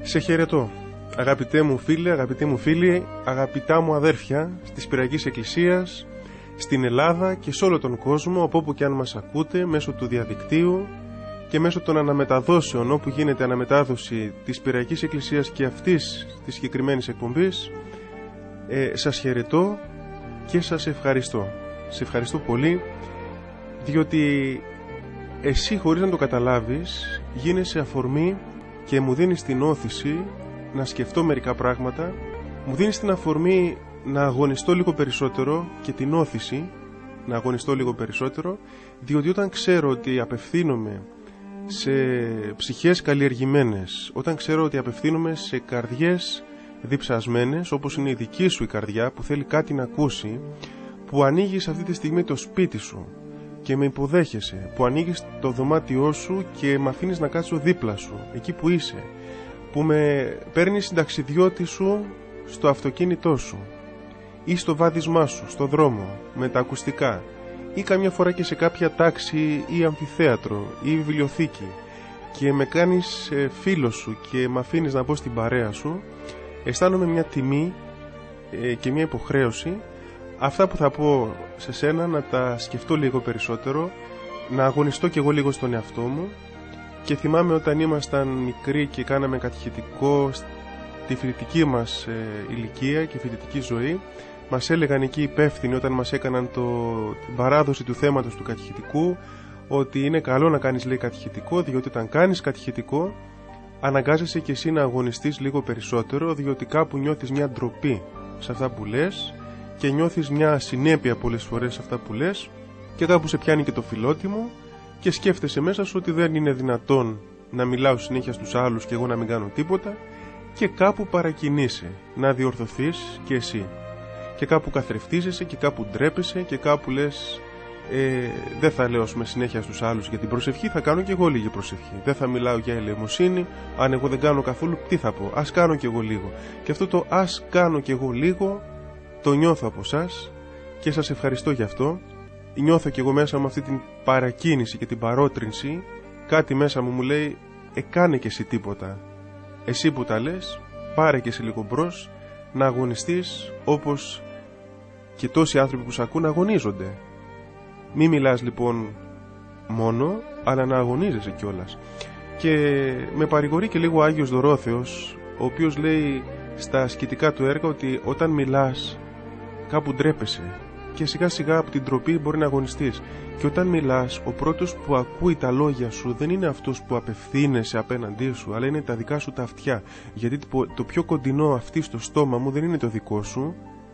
Σε χαιρετώ, αγαπητέ μου φίλε, αγαπητοί μου φίλοι, αγαπητά μου αδέρφια της Πυριακής Εκκλησίας, στην Ελλάδα και σε όλο τον κόσμο, από όπου και αν μας ακούτε, μέσω του διαδικτύου και μέσω των αναμεταδόσεων, όπου γίνεται αναμετάδοση της Πυριακής Εκκλησίας και αυτής της συγκεκριμένης εκπομπής. Σας χαιρετώ και σας ευχαριστώ. Σε ευχαριστώ πολύ, διότι εσύ, χωρίς να το καταλάβεις, γίνεσαι αφορμή και μου δίνεις την όθηση να σκεφτώ μερικά πράγματα, μου δίνεις την αφορμή να αγωνιστώ λίγο περισσότερο και την όθηση να αγωνιστώ λίγο περισσότερο, διότι όταν ξέρω ότι απευθύνομαι σε ψυχές καλλιεργημένες, όταν ξέρω ότι απευθύνομαι σε καρδιές διψασμένες, όπως είναι η δική σου η καρδιά που θέλει κάτι να ακούσει, που ανοίγεις αυτή τη στιγμή το σπίτι σου και με υποδέχεσαι, που ανοίγεις το δωμάτιό σου και με αφήνεις να κάτσω δίπλα σου, εκεί που είσαι, που με παίρνεις συνταξιδιώτη σου στο αυτοκίνητό σου ή στο βάδισμά σου, στο δρόμο, με τα ακουστικά, ή καμιά φορά και σε κάποια τάξη ή αμφιθέατρο ή βιβλιοθήκη, και με κάνεις φίλο σου και με αφήνεις να μπω στην παρέα σου. Αισθάνομαι μια τιμή και μια υποχρέωση αυτά που θα πω σε σένα να τα σκεφτώ λίγο περισσότερο, να αγωνιστώ κι εγώ λίγο στον εαυτό μου. Και θυμάμαι όταν ήμασταν μικροί και κάναμε κατηχητικό στη φοιτητική μας ηλικία και φοιτητική ζωή, μας έλεγαν εκεί υπεύθυνοι όταν μας έκαναν την παράδοση του θέματος του κατηχητικού, ότι είναι καλό να κάνεις, λέει, κατηχητικό, διότι όταν κάνεις κατηχητικό αναγκάζεσαι και εσύ να αγωνιστείς λίγο περισσότερο, διότι κάπου νιώθεις μια ντροπή σε αυτά που λες και νιώθεις μια συνέπεια πολλές φορές σε αυτά που λες, και κάπου σε πιάνει και το φιλότιμο και σκέφτεσαι μέσα σου ότι δεν είναι δυνατόν να μιλάω συνέχεια στους άλλους και εγώ να μην κάνω τίποτα, και κάπου παρακινείσαι να διορθωθείς και εσύ, και κάπου καθρεφτίζεσαι και κάπου ντρέπεσαι και κάπου λες δεν θα λέω συνέχεια στους άλλους για την προσευχή, θα κάνω και εγώ λίγη προσευχή. Δεν θα μιλάω για ελεημοσύνη, αν εγώ δεν κάνω καθόλου, τι θα πω, ας κάνω και εγώ λίγο. Και αυτό το ας κάνω και εγώ λίγο το νιώθω από εσάς και σας ευχαριστώ γι' αυτό. Νιώθω και εγώ μέσα μου αυτή την παρακίνηση και την παρότρινση. Κάτι μέσα μου λέει κάνε και εσύ τίποτα. Εσύ που τα λες, πάρε και εσύ λίγο μπρος, να αγωνιστείς όπως και τόσοι άνθρωποι που σ' ακούν αγωνίζονται. Μη μιλάς λοιπόν μόνο, αλλά να αγωνίζεσαι κιόλας. Και με παρηγορεί και λίγο ο Άγιος Δωρόθεος, ο οποίος λέει στα ασκητικά του έργα ότι όταν μιλάς κάπου ντρέπεσαι και σιγά σιγά από την ντροπή μπορεί να αγωνιστείς. Και όταν μιλάς, ο πρώτος που ακούει τα λόγια σου δεν είναι αυτός που απευθύνεσαι απέναντί σου, αλλά είναι τα δικά σου τα αυτιά. Γιατί το πιο κοντινό αυτί στο στόμα μου δεν είναι το δικό σου,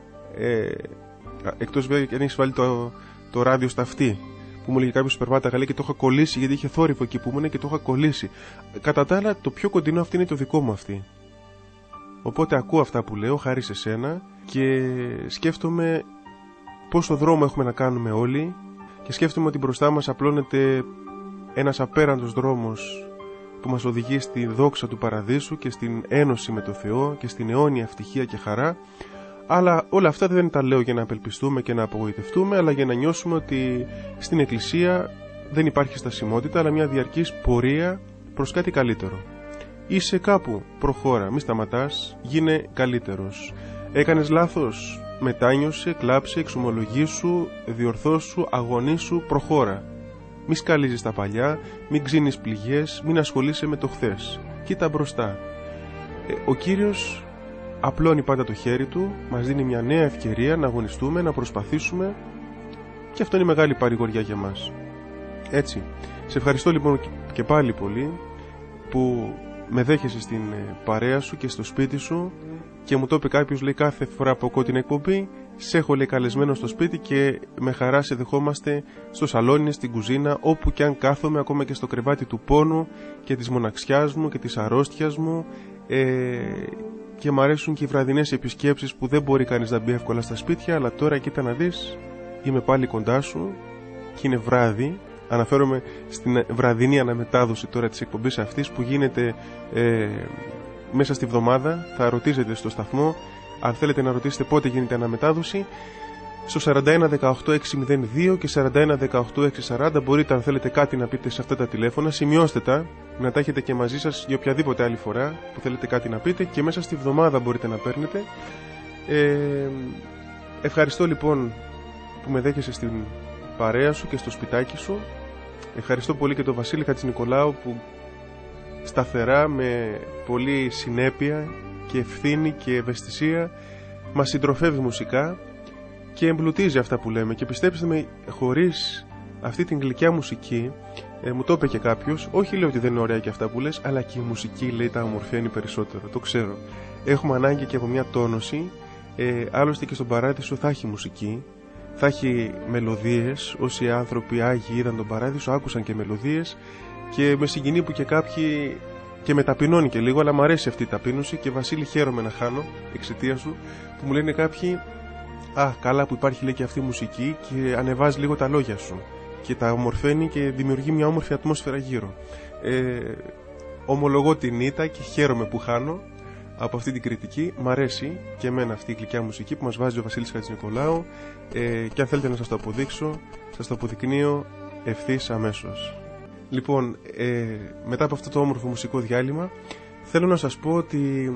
εκτός βέβαια αν έχεις βάλει το ράδιο στα αυτή, που μου λέγει κάποιος περπάταγα, λέει, και το είχα κολλήσει γιατί είχε θόρυβο εκεί που ήμουν και το είχα κολλήσει. Κατά τα άλλα, το πιο κοντινό αυτή είναι το δικό μου αυτή. Οπότε ακούω αυτά που λέω χάρη σε σένα και σκέφτομαι πόσο δρόμο έχουμε να κάνουμε όλοι, και σκέφτομαι ότι μπροστά μας απλώνεται ένας απέραντος δρόμος που μας οδηγεί στη δόξα του παραδείσου και στην ένωση με το Θεό και στην αιώνια ευτυχία και χαρά. Αλλά όλα αυτά δεν τα λέω για να απελπιστούμε και να απογοητευτούμε, αλλά για να νιώσουμε ότι στην Εκκλησία δεν υπάρχει στασιμότητα, αλλά μια διαρκής πορεία προς κάτι καλύτερο. Είσαι κάπου, προχώρα, μη σταματάς, γίνε καλύτερος. Έκανες λάθος, μετάνιωσε, κλάψε, εξομολογήσου, διορθώσου, αγωνίσου, προχώρα. Μη σκαλίζεις τα παλιά, μην ξύνεις πληγές, μην ασχολείσαι με το χθες. Κοίτα μπροστά. Ο Κύριος απλώνει πάντα το χέρι του, μας δίνει μια νέα ευκαιρία να αγωνιστούμε, να προσπαθήσουμε, και αυτό είναι μεγάλη παρηγοριά για μας. Έτσι, σε ευχαριστώ λοιπόν και πάλι πολύ που με δέχεσαι στην παρέα σου και στο σπίτι σου, και μου το είπε κάποιος, λέει, κάθε φορά που ακούω την εκπομπή σε έχω, λέει, καλεσμένο στο σπίτι και με χαρά σε δεχόμαστε στο σαλόνι, στην κουζίνα, όπου και αν κάθομαι, ακόμα και στο κρεβάτι του πόνου και της μοναξιάς μου και της αρρώστιας μου, και μου αρέσουν και οι βραδινές επισκέψεις που δεν μπορεί κανείς να μπει εύκολα στα σπίτια, αλλά τώρα κοίτα να δεις, είμαι πάλι κοντά σου και είναι βράδυ. Αναφέρομαι στην βραδινή αναμετάδοση τώρα της εκπομπής αυτής που γίνεται μέσα στη βδομάδα. Θα ρωτήσετε στο σταθμό, αν θέλετε να ρωτήσετε πότε γίνεται αναμετάδοση, στο 4118-602 και 4118-640. Μπορείτε, αν θέλετε κάτι να πείτε σε αυτά τα τηλέφωνα, σημειώστε τα, να τα έχετε και μαζί σας για οποιαδήποτε άλλη φορά που θέλετε κάτι να πείτε, και μέσα στη βδομάδα μπορείτε να παίρνετε. Ευχαριστώ λοιπόν που με δέχεσαι στην παρέα σου και στο σπιτάκι σου. Ευχαριστώ πολύ και τον Βασίλη Χατζηνικολάου που σταθερά, με πολύ συνέπεια και ευθύνη και ευαισθησία μας συντροφεύει μουσικά και εμπλουτίζει αυτά που λέμε. Και πιστέψτε με, χωρίς αυτή την γλυκιά μουσική, μου το είπε και κάποιος, όχι λέω ότι δεν είναι ωραία και αυτά που λες, αλλά και η μουσική, λέει, τα ομορφαίνει περισσότερο, το ξέρω. Έχουμε ανάγκη και από μια τόνωση. Άλλωστε και στον Παράδεισο θα έχει μουσική, θα έχει μελωδίες. Όσοι άνθρωποι άγιοι είδαν τον Παράδεισο άκουσαν και μελωδίες, και με συγκινεί που και κάποιοι, και με ταπεινώνει και λίγο, αλλά μου αρέσει αυτή η ταπείνωση. Και Βασίλη, χαίρομαι να χάνω εξαιτία σου, που μου λένε κάποιοι, καλά που υπάρχει, λέει, και αυτή η μουσική και ανεβάζει λίγο τα λόγια σου και τα ομορφαίνει και δημιουργεί μια όμορφη ατμόσφαιρα γύρω. Ομολογώ την ήττα και χαίρομαι που χάνω από αυτή την κριτική. Μ' αρέσει και εμένα αυτή η γλυκιά μουσική που μας βάζει ο Βασίλης Χατζηνικολάου, και αν θέλετε να σας το αποδείξω, σας το αποδεικνύω ευθύς αμέσως. Λοιπόν, μετά από αυτό το όμορφο μουσικό διάλειμμα, θέλω να σας πω ότι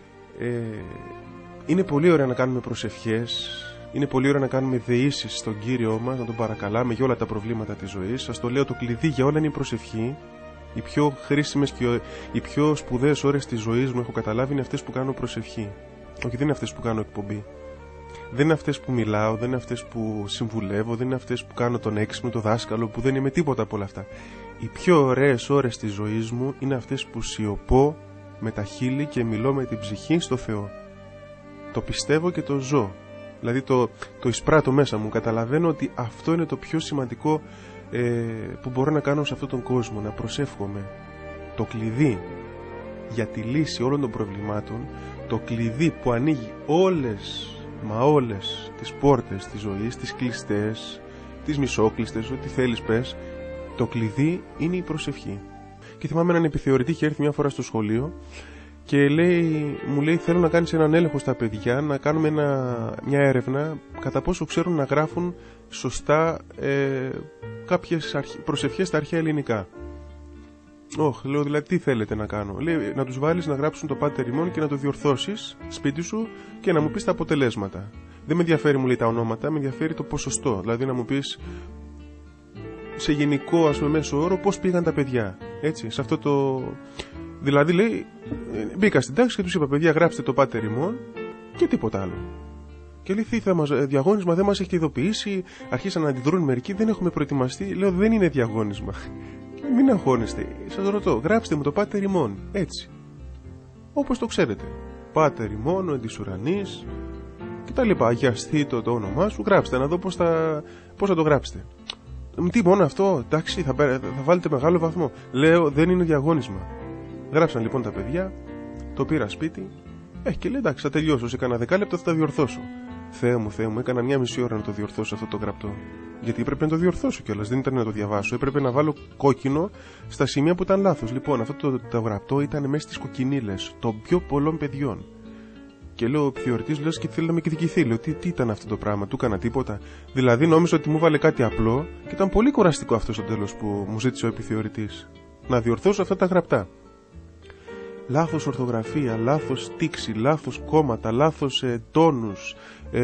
είναι πολύ ωραία να κάνουμε προσευχές, είναι πολύ ωραία να κάνουμε δεήσεις στον Κύριό μας, να τον παρακαλάμε για όλα τα προβλήματα της ζωής. Σας το λέω, το κλειδί για όλα είναι η προσευχή. Οι πιο χρήσιμες και οι πιο σπουδαίες ώρες της ζωής μου, έχω καταλάβει, είναι αυτές που κάνω προσευχή. Όχι, δεν είναι αυτές που κάνω εκπομπή. Δεν είναι αυτές που μιλάω, δεν είναι αυτές που συμβουλεύω, δεν είναι αυτές που κάνω τον έξυπνο, το δάσκαλο, που δεν είμαι τίποτα από όλα αυτά. Οι πιο ωραίες ώρες της ζωής μου είναι αυτές που σιωπώ με τα χείλη και μιλώ με την ψυχή στο Θεό. Το πιστεύω και το ζω. Δηλαδή το εισπράττω μέσα μου. Καταλαβαίνω ότι αυτό είναι το πιο σημαντικό που μπορώ να κάνω σε αυτόν τον κόσμο. Να προσεύχομαι. Το κλειδί για τη λύση όλων των προβλημάτων, το κλειδί που ανοίγει όλες τις πόρτες της ζωής, τις κλειστές, τις μισόκλειστες, ό,τι θέλεις πες, το κλειδί είναι η προσευχή. Και θυμάμαι έναν επιθεωρητή είχε έρθει μια φορά στο σχολείο και μου λέει, θέλω να κάνεις έναν έλεγχο στα παιδιά, να κάνουμε μια έρευνα κατά πόσο ξέρουν να γράφουν σωστά κάποιες προσευχές στα αρχαία ελληνικά. Λέω, δηλαδή τι θέλετε να κάνω? Λέει, να τους βάλεις να γράψουν το Πάτερ ημών και να το διορθώσεις σπίτι σου και να μου πεις τα αποτελέσματα. Δεν με ενδιαφέρει, μου λέει, τα ονόματα, με ενδιαφέρει το ποσοστό. Δηλαδή να μου πεις σε γενικό, ας πούμε, μέσο όρο, πώς πήγαν τα παιδιά. Έτσι, σε αυτό το... Δηλαδή, λέει, μπήκα στην τάξη και τους είπα, παιδιά, γράψτε το Πάτερ ημών και τίποτα άλλο. Και λέει, διαγώνισμα δεν μας έχει ειδοποιήσει, αρχίσαν να αντιδρούν μερικοί, δεν έχουμε προετοιμαστεί. Λέω, δεν είναι διαγώνισμα. Μην αγχώνεστε, σας ρωτώ, γράψτε μου το Πάτερ ημών, έτσι, όπως το ξέρετε. Πάτερ ημών, ο εν της ουρανής και τα λοιπά, αγιαστήτω το όνομά σου, γράψτε, να δω πώς θα το γράψετε. Τι, μόνο αυτό? Εντάξει, θα βάλετε μεγάλο βαθμό. Λέω, δεν είναι διαγώνισμα. Γράψαν λοιπόν τα παιδιά, το πήρα σπίτι, και λέει, εντάξει, θα τελειώσω, σε κάνα 10 λεπτά θα τα διορθώσω. Θεέ μου, έκανα μια μισή ώρα να το διορθώσω αυτό το γραπτό. Γιατί έπρεπε να το διορθώσω κιόλας, δεν ήταν να το διαβάσω. Έπρεπε να βάλω κόκκινο στα σημεία που ήταν λάθος. Λοιπόν, αυτό το γραπτό ήταν μέσα στις κοκκινίλες των πιο πολλών παιδιών. Και λέω, ο επιθεωρητής, λες, και θέλει να με εκδικηθεί. Λέω, τι ήταν αυτό το πράγμα, του έκανα τίποτα? Δηλαδή, νόμιζα ότι μου βάλε κάτι απλό και ήταν πολύ κουραστικό αυτό στο τέλος που μου ζήτησε ο επιθεωρητής. Να διορθώσω αυτά τα γραπτά. Λάθος ορθογραφία, λάθος τήξη, λάθος κόμματα, λάθος τόνους,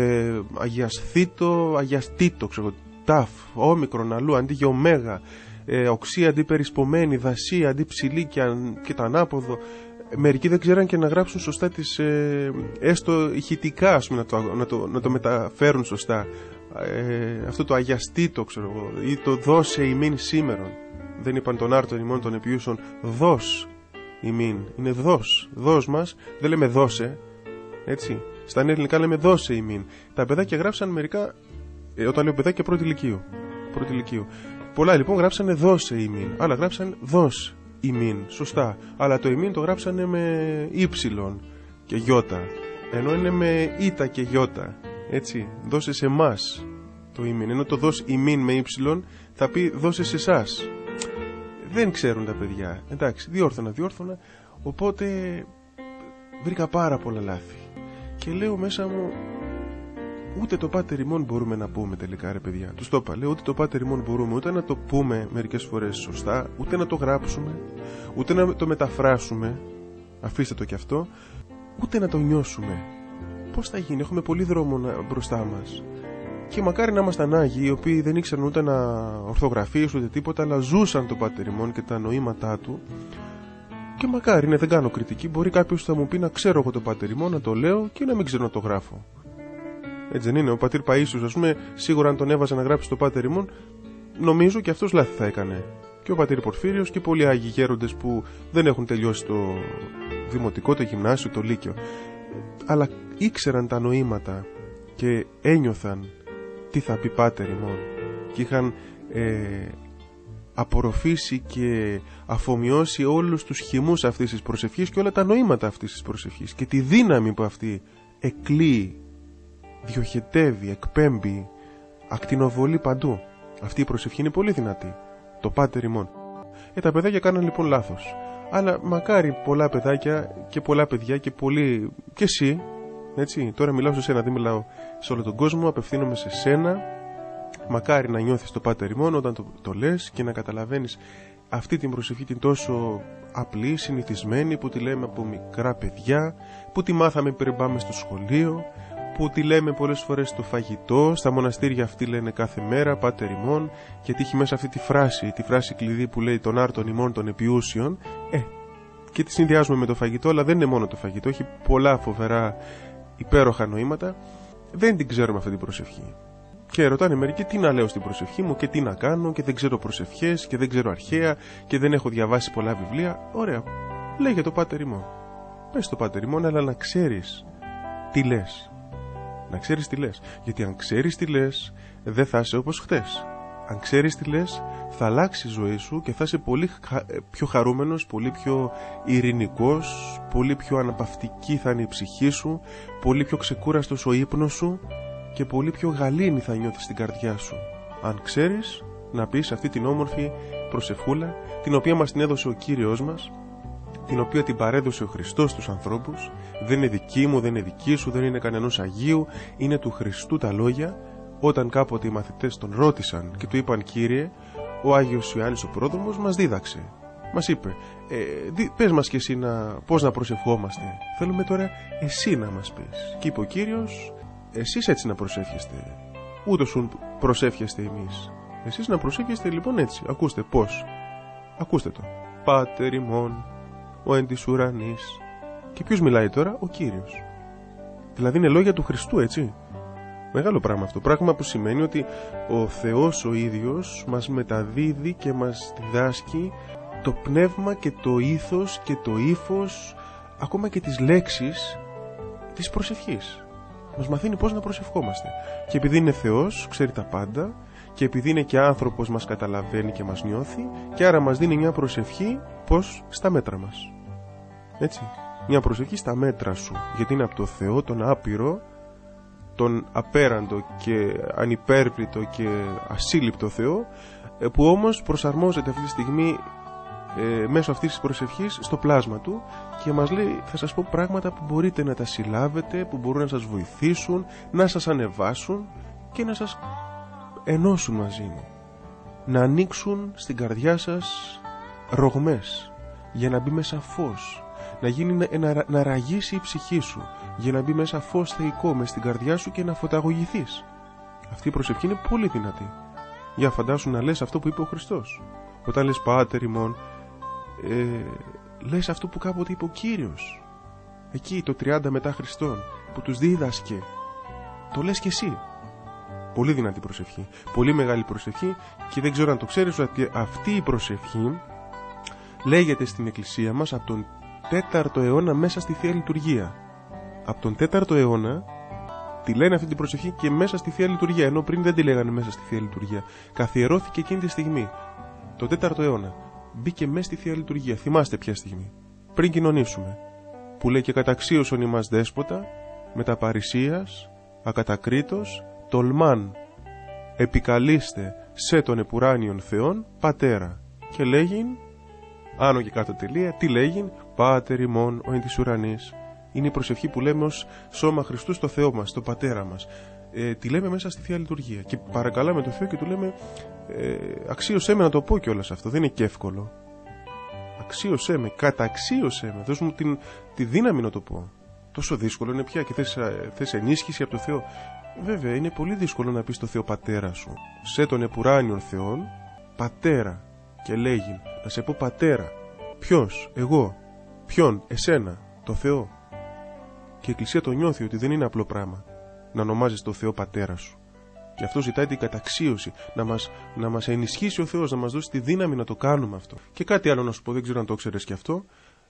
αγιαστήτο, ξέρω, ταφ, όμικρον αλλού αντί για ωμέγα, οξύ αντί περισπομένη, δασί αντί ψηλή και το ανάποδο. Μερικοί δεν ξέραν και να γράψουν σωστά τις, έστω ηχητικά, ας πούμε, να το μεταφέρουν σωστά. Αυτό το αγιαστήτο, ξέρω εγώ, ή το δώσε ημίν σήμερον. Δεν είπαν τον άρτον ημών των επιούσων δώσ ημίν. Είναι δώσ μας, δεν λέμε δώσε, έτσι. Στα ελληνικά λέμε δώσε ημίν. Τα παιδάκια γράψαν μερικά, όταν λέω παιδάκια, πρώτη ηλικίου. Πολλά λοιπόν γράψανε δώσε ημίν, άλλα γράψαν δώσ ημίν, σωστά. Αλλά το ημίν το γράψανε με ύψιλον και γιώτα, ενώ είναι με ήτα και γιώτα, έτσι. Δώσε σε εμάς το ημίν, ενώ το δώσ ημίν με ύψιλον θα πει δώσε σε εσάς. Δεν ξέρουν τα παιδιά. Εντάξει, διόρθωνα. Οπότε βρήκα πάρα πολλά λάθη. Και λέω μέσα μου, Ούτε το Πάτερ ημών μπορούμε να πούμε τελικά, ρε παιδιά. Τους το είπα, λέω, ούτε το Πάτερ ημών μπορούμε ούτε να το πούμε μερικές φορές σωστά, ούτε να το γράψουμε, ούτε να το μεταφράσουμε. Αφήστε το κι αυτό. Ούτε να το νιώσουμε. Πώς θα γίνει, έχουμε πολύ δρόμο μπροστά μας. Και μακάρι να ήμασταν Άγιοι, οι οποίοι δεν ήξεραν ούτε να ορθογραφήσουν ούτε τίποτα, αλλά ζούσαν το Πάτερ ημών και τα νοήματά του. Και μακάρι, δεν κάνω κριτική. Μπορεί κάποιος θα μου πει να ξέρω εγώ το Πάτερ ημών, να το λέω και να μην ξέρω να το γράφω. Έτσι δεν είναι? Ο πατήρ Παΐσιος, ας πούμε, σίγουρα αν τον έβαζε να γράψει το Πάτερ ημών, νομίζω και αυτός λάθη θα έκανε. Και ο πατήρ Πορφύριος και πολλοί Άγιοι γέροντες που δεν έχουν τελειώσει το δημοτικό, το γυμνάσιο, το λύκειο. Αλλά ήξεραν τα νοήματα και ένιωθαν τι θα πει Πάτερ ημών. Και είχαν απορροφήσει και αφομοιώσει όλους τους χυμούς αυτής της προσευχής και όλα τα νοήματα αυτής της προσευχής και τη δύναμη που αυτή εκλείει, διοχετεύει, εκπέμπει, ακτινοβολεί παντού. Αυτή η προσευχή είναι πολύ δυνατή. Το Πάτερ ημών. Τα παιδάκια κάναν λοιπόν λάθος. Αλλά μακάρι πολλά παιδάκια και πολλά παιδιά και πολλοί και εσύ, έτσι, τώρα μιλάω σε σένα, δεν μιλάω σε όλο τον κόσμο, απευθύνομαι σε σένα. Μακάρι να νιώθεις το Πάτερ ημών όταν το λες και να καταλαβαίνεις αυτή την προσευχή την τόσο απλή, συνηθισμένη, που τη λέμε από μικρά παιδιά, που τη μάθαμε πριν πάμε στο σχολείο, που τη λέμε πολλές φορές στο φαγητό, στα μοναστήρια αυτή λένε κάθε μέρα Πάτερ ημών, γιατί έχει μέσα αυτή τη φράση κλειδί που λέει τον άρτον ημών των επιούσιων, και τη συνδυάζουμε με το φαγητό, αλλά δεν είναι μόνο το φαγητό, έχει πολλά φοβερά υπέροχα νοήματα. Δεν την ξέρουμε αυτή την προσευχή. Και ρωτάνε μερικοί τι να λέω στην προσευχή μου και τι να κάνω και δεν ξέρω προσευχές και δεν ξέρω αρχαία και δεν έχω διαβάσει πολλά βιβλία. Ωραία, λέγε το Πάτερ ημών. Πες το Πάτερ ημών, αλλά να ξέρεις τι λες. Να ξέρεις τι λες. Γιατί αν ξέρεις τι λες, δεν θα είσαι όπως χτες. Αν ξέρεις τι λες, θα αλλάξει η ζωή σου και θα είσαι πολύ πιο χαρούμενος, πολύ πιο ειρηνικός, πολύ πιο αναπαυτική θα είναι η ψυχή σου, πολύ πιο ξεκούραστος ο ύπνος σου και πολύ πιο γαλήνη θα νιώθεις στην καρδιά σου. Αν ξέρεις να πεις αυτή την όμορφη προσευχούλα, την οποία μας την έδωσε ο Κύριος μας, την οποία την παρέδωσε ο Χριστός στους ανθρώπους, δεν είναι δική μου, δεν είναι δική σου, δεν είναι κανενός Αγίου, είναι του Χριστού τα λόγια. Όταν κάποτε οι μαθητές τον ρώτησαν και του είπαν Κύριε, ο Άγιος Ιωάννης ο πρόδρομος μας δίδαξε. Μας είπε, πες μας κι εσύ πώς να προσευχόμαστε. Θέλουμε τώρα εσύ να μας πεις. Και είπε ο Κύριος, εσείς έτσι να προσεύχεστε. Ούτως προσεύχεστε εμείς. Εσείς να προσεύχεστε λοιπόν έτσι. Ακούστε πώς. Ακούστε το. Πάτερ ημών, ο εν της ουρανής. Και ποιος μιλάει τώρα? Ο Κύριος. Δηλαδή είναι λόγια του Χριστού, έτσι. Μεγάλο πράγμα αυτό. Πράγμα που σημαίνει ότι ο Θεός ο ίδιος μας μεταδίδει και μας διδάσκει το πνεύμα και το ήθος και το ύφος, ακόμα και τις λέξεις της προσευχής. Μας μαθαίνει πώς να προσευχόμαστε. Και επειδή είναι Θεός, ξέρει τα πάντα, και επειδή είναι και άνθρωπος, μας καταλαβαίνει και μας νιώθει, και άρα μας δίνει μια προσευχή, πώς? Στα μέτρα μας. Έτσι. Μια προσευχή στα μέτρα σου. Γιατί είναι από το Θεό, τον άπειρο, τον απέραντο και ανυπέρβλητο και ασύλληπτο Θεό, που όμως προσαρμόζεται αυτή τη στιγμή μέσω αυτής της προσευχής στο πλάσμα του και μας λέει, θα σας πω πράγματα που μπορείτε να τα συλλάβετε, που μπορούν να σας βοηθήσουν, να σας ανεβάσουν και να σας ενώσουν μαζί μου, να ανοίξουν στην καρδιά σας ρογμές για να μπει μέσα φως, να ραγίσει η ψυχή σου, για να μπει μέσα φως θεϊκό μες στην καρδιά σου και να φωταγωγηθείς. Αυτή η προσευχή είναι πολύ δυνατή. Για φαντάσου να λες αυτό που είπε ο Χριστός. Όταν λες Πάτερ ημών, λες αυτό που κάποτε είπε ο Κύριος, εκεί το 30 μετά Χριστόν, που τους δίδασκε. Το λες και εσύ. Πολύ δυνατή προσευχή, πολύ μεγάλη προσευχή, και δεν ξέρω αν το ξέρεις ότι αυτή η προσευχή λέγεται στην Εκκλησία μας από τον 4ο αιώνα μέσα στη Θεία Λειτουργία. Από τον 4ο αιώνα τη λένε αυτή την προσευχή και μέσα στη Θεία Λειτουργία, ενώ πριν δεν τη λέγανε μέσα στη Θεία Λειτουργία. Καθιερώθηκε εκείνη τη στιγμή, το 4ο αιώνα. Μπήκε μέσα στη Θεία Λειτουργία. Θυμάστε ποια στιγμή? Πριν κοινωνήσουμε. Που λέει και καταξίωσον ημάς δέσποτα, μετά παρησίας, ακατακρίτως, τολμάν, επικαλείστε σε τον επουράνιον Θεόν, Πατέρα. Και λέγειν, άνω και κάτω τελεία, τι λέγειν? Πάτερ ημών ο εν της ουρανής. Είναι η προσευχή που λέμε ως σώμα Χριστού στο Θεό μας, στο Πατέρα μας. τη λέμε μέσα στη Θεία Λειτουργία. Και παρακαλάμε τον Θεό και του λέμε αξίωσέ με να το πω κιόλας αυτό. Δεν είναι και εύκολο. Αξίωσέ με, καταξίωσέ με. Δώσ' μου τη δύναμη να το πω. Τόσο δύσκολο είναι πια και θες ενίσχυση από το Θεό. Βέβαια, είναι πολύ δύσκολο να πεις στο Θεό Πατέρα σου. Σε τον επουράνιον Θεόν, Πατέρα. Και λέγει, να σε πω Πατέρα. Ποιος, εγώ. Ποιον, εσένα, το Θεό. Και η Εκκλησία το νιώθει ότι δεν είναι απλό πράγμα να ονομάζεις το Θεό Πατέρα σου. Και αυτό ζητάει την καταξίωση, να μας ενισχύσει ο Θεός, να μας δώσει τη δύναμη να το κάνουμε αυτό. Και κάτι άλλο να σου πω, δεν ξέρω αν το ξέρεις και αυτό.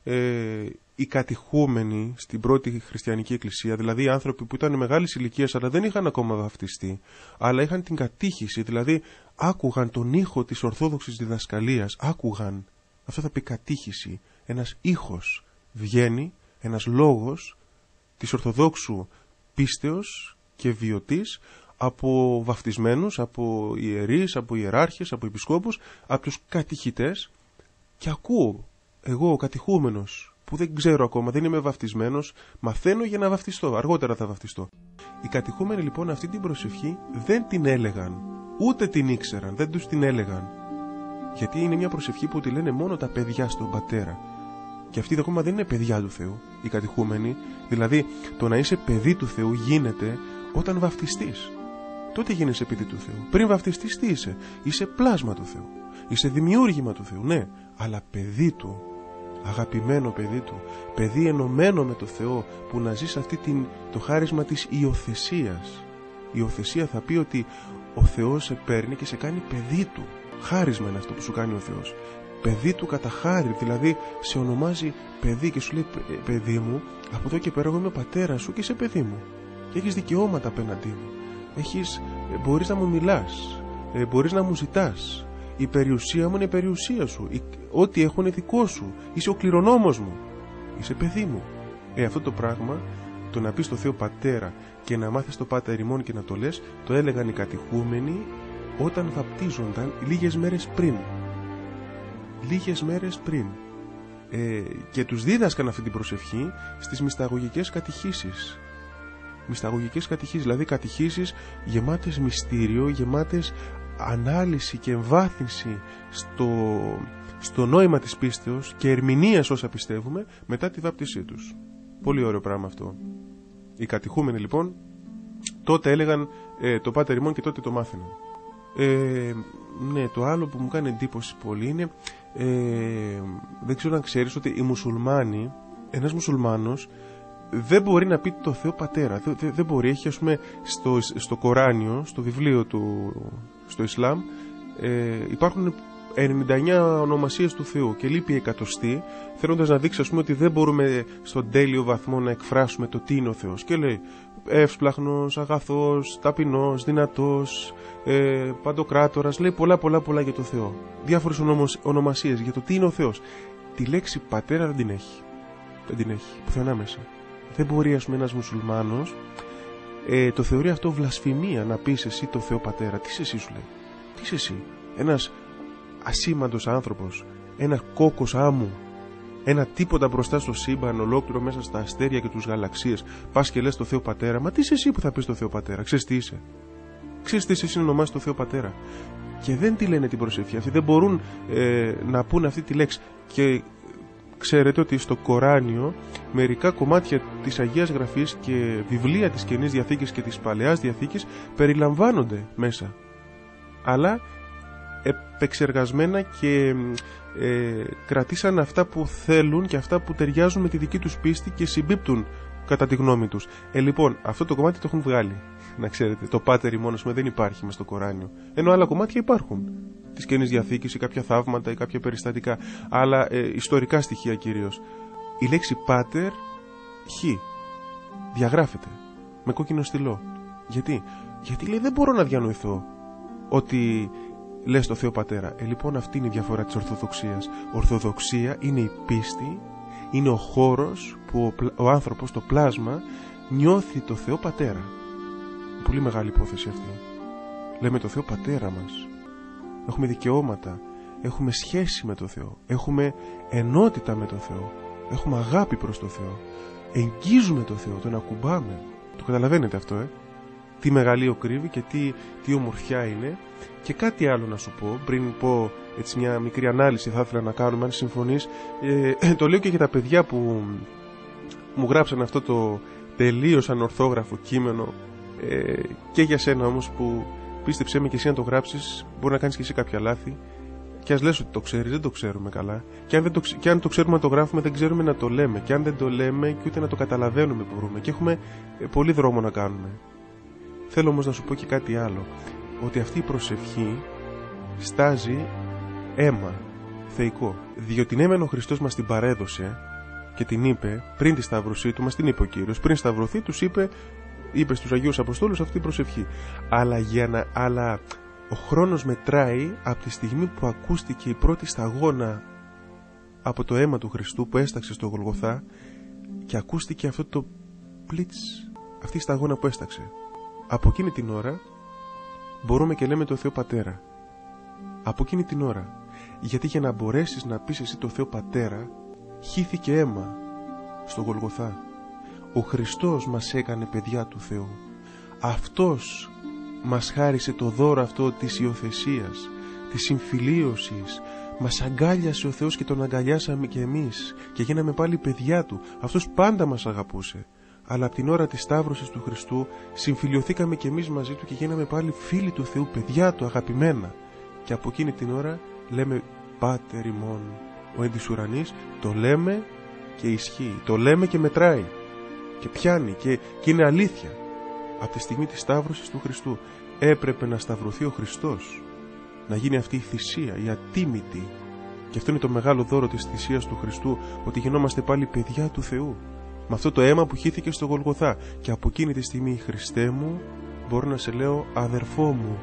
Οι κατηχούμενοι στην πρώτη χριστιανική εκκλησία, δηλαδή οι άνθρωποι που ήταν μεγάλης ηλικίας αλλά δεν είχαν ακόμα βαφτιστεί, αλλά είχαν την κατήχηση, δηλαδή άκουγαν τον ήχο της ορθόδοξης διδασκαλίας, άκουγαν, αυτό θα πει κατήχηση, ένας ήχος βγαίνει, ένας λόγος της ορθοδόξου πίστεως και βιωτής από βαφτισμένους, από ιερείς, από ιεράρχες, από επισκόπους, από τους κατηχητές, και ακούω εγώ ο κατηχούμενος που δεν ξέρω ακόμα, δεν είμαι βαφτισμένος, μαθαίνω για να βαφτιστώ, αργότερα θα βαφτιστώ. Οι κατηχούμενοι λοιπόν αυτή την προσευχή δεν την έλεγαν, ούτε την ήξεραν, δεν τους την έλεγαν. Γιατί είναι μια προσευχή που τη λένε μόνο τα παιδιά στον Πατέρα. Και αυτοί ακόμα δεν είναι παιδιά του Θεού, οι κατηχούμενοι. Δηλαδή το να είσαι παιδί του Θεού γίνεται όταν βαφτιστείς. Τότε γίνεσαι παιδί του Θεού. Πριν βαφτιστείς τι είσαι? Είσαι πλάσμα του Θεού. Είσαι δημιούργημα του Θεού, ναι, αλλά παιδί του. Αγαπημένο παιδί του, παιδί ενωμένο με το Θεό, που να ζεις το χάρισμα της υιοθεσίας. Η υιοθεσία θα πει ότι ο Θεός σε παίρνει και σε κάνει παιδί του. Χάρισμα είναι αυτό που σου κάνει ο Θεός. Παιδί του κατά χάρη, δηλαδή σε ονομάζει παιδί και σου λέει παιδί μου, από εδώ και πέρα εγώ είμαι ο πατέρας σου και είσαι παιδί μου. Και έχεις δικαιώματα απέναντί μου. Μπορείς να μου μιλάς, μπορείς να μου ζητάς. Η περιουσία μου είναι η περιουσία σου. Ό,τι έχω είναι δικό σου. Είσαι ο κληρονόμος μου. Είσαι παιδί μου. Αυτό το πράγμα, το να πεις στο Θεό Πατέρα και να μάθεις το Πάτερ ημών και να το λες, το έλεγαν οι κατηχούμενοι όταν βαπτίζονταν λίγες μέρες πριν. Λίγες μέρες πριν. Και τους δίδασκαν αυτή την προσευχή στις μυσταγωγικές κατηχήσεις. Μυσταγωγικές κατηχήσεις, δηλαδή κατηχήσεις γεμάτες μυστήριο, γεμάτες ανάλυση και εμβάθυνση στο νόημα της πίστεως και ερμηνείας όσα πιστεύουμε μετά τη βάπτισή τους. Πολύ ωραίο πράγμα αυτό. Οι κατηχούμενοι λοιπόν τότε έλεγαν το Πάτερ ημών και τότε το μάθαιναν. Ναι, το άλλο που μου κάνει εντύπωση πολύ είναι δεν ξέρω αν ξέρεις ότι οι μουσουλμάνοι, ένας μουσουλμάνος δεν μπορεί να πει το Θεό Πατέρα. Δεν μπορεί. Έχει, ας πούμε, στο Κοράνιο, στο βιβλίο του, στο Ισλάμ, υπάρχουν 99 ονομασίες του Θεού και λείπει η εκατοστή, θέλοντας να δείξει, ας πούμε, ότι δεν μπορούμε στον τέλειο βαθμό να εκφράσουμε το τι είναι ο Θεός. Και λέει εύσπλαχνος, αγαθός, ταπεινός, δυνατός, παντοκράτορας. Λέει πολλά για το Θεό. Διάφορες ονομασίες για το τι είναι ο Θεός. Τη λέξη Πατέρα δεν την έχει. Δεν την έχει πουθενά μέσα. Δεν μπορεί, ας πούμε, ένας μουσουλμάνος το θεωρεί αυτό βλασφημία να πεις εσύ το Θεό Πατέρα. Τι είσαι εσύ, σου λέει. Τι είσαι εσύ? Ένας ασήμαντος άνθρωπος, ένα κόκκος άμμου, ένα τίποτα μπροστά στο σύμπαν ολόκληρο μέσα στα αστέρια και τους γαλαξίες. Πας και λες το Θεό Πατέρα. Μα τι είσαι εσύ που θα πεις το Θεό Πατέρα? Ξέρεις τι είσαι? Ξέρεις τι είσαι εσύ να ονομάσεις το Θεό Πατέρα? Και δεν τη λένε την προσευχή αυτή. Δεν μπορούν να πούνε αυτή τη λέξη. Και ξέρετε ότι στο Κοράνιο μερικά κομμάτια της Αγίας Γραφής και βιβλία της Καινής Διαθήκης και της Παλαιάς Διαθήκης περιλαμβάνονται μέσα, αλλά επεξεργασμένα και κρατήσαν αυτά που θέλουν και αυτά που ταιριάζουν με τη δική τους πίστη και συμπίπτουν κατά τη γνώμη τους. Λοιπόν, αυτό το κομμάτι το έχουν βγάλει, να ξέρετε. Το Πάτερ ημών, ας πούμε, δεν υπάρχει μες στο Κοράνιο, ενώ άλλα κομμάτια υπάρχουν της Καινής Διαθήκης ή κάποια θαύματα ή κάποια περιστατικά, αλλά ιστορικά στοιχεία κυρίως. Η λέξη Πάτερ διαγράφεται με κόκκινο στυλό. Γιατί λέει δεν μπορώ να διανοηθώ ότι λες το Θεό Πατέρα. Λοιπόν, αυτή είναι η διαφορά της Ορθοδοξίας. Ορθοδοξία είναι η πίστη, είναι ο χώρος που ο άνθρωπος, το πλάσμα, νιώθει το Θεό Πατέρα. Πολύ μεγάλη υπόθεση αυτή. Λέμε το Θεό Πατέρα μας. Έχουμε δικαιώματα, έχουμε σχέση με το Θεό, έχουμε ενότητα με το Θεό, έχουμε αγάπη προς το Θεό, εγγίζουμε το Θεό, τον ακουμπάμε. Το καταλαβαίνετε αυτό, τι μεγαλείο κρύβει και τι ομορφιά είναι. Και κάτι άλλο να σου πω, πριν πω έτσι μια μικρή ανάλυση θα ήθελα να κάνουμε, αν συμφωνείς. Το λέω και για τα παιδιά που μου γράψαν αυτό το τελείως ανορθόγραφο κείμενο, και για σένα όμως που πίστεψέ με και εσύ να το γράψεις, μπορεί να κάνεις και εσύ κάποια λάθη. Και ας λες ότι το ξέρεις, δεν το ξέρουμε καλά. Και αν το ξέρουμε να το γράφουμε, δεν ξέρουμε να το λέμε. Και αν δεν το λέμε, και ούτε να το καταλαβαίνουμε μπορούμε. Και έχουμε πολύ δρόμο να κάνουμε. Θέλω όμως να σου πω και κάτι άλλο. Ότι αυτή η προσευχή στάζει αίμα θεϊκό. Διότι ναι, μεν ο Χριστός μας την παρέδωσε και την είπε πριν τη σταύρωσή του, μας την είπε ο Κύριος. Πριν σταυρωθεί, τους είπε στους Αγίους Αποστόλους αυτή η προσευχή. Αλλά ο χρόνος μετράει από τη στιγμή που ακούστηκε η πρώτη σταγόνα από το αίμα του Χριστού που έσταξε στο Γολγοθά, και ακούστηκε αυτό το πλίτς, αυτή η σταγόνα που έσταξε. Από εκείνη την ώρα μπορούμε και λέμε το Θεό Πατέρα. Από εκείνη την ώρα. Γιατί για να μπορέσεις να πεις εσύ το Θεό Πατέρα, χύθηκε αίμα στο Γολγοθά. Ο Χριστός μας έκανε παιδιά του Θεού. Αυτός μας χάρισε το δώρο αυτό της υιοθεσίας, της συμφιλίωσης. Μας αγκάλιασε ο Θεός και τον αγκαλιάσαμε και εμείς και γίναμε πάλι παιδιά του. Αυτός πάντα μας αγαπούσε. Αλλά από την ώρα της σταύρωσης του Χριστού συμφιλιωθήκαμε και εμείς μαζί του και γίναμε πάλι φίλοι του Θεού, παιδιά του αγαπημένα. Και από εκείνη την ώρα λέμε Πάτερ ημών ο εν της ουρανής. Το λέμε και ισχύει. Το λέμε και μετράει. Και πιάνει και είναι αλήθεια. Από τη στιγμή της σταύρωσης του Χριστού έπρεπε να σταυρωθεί ο Χριστός, να γίνει αυτή η θυσία, η ατίμητη. Και αυτό είναι το μεγάλο δώρο της θυσίας του Χριστού, ότι γινόμαστε πάλι παιδιά του Θεού. Με αυτό το αίμα που χύθηκε στο Γολγοθά. Και από εκείνη τη στιγμή, Χριστέ μου, μπορώ να σε λέω αδερφό μου.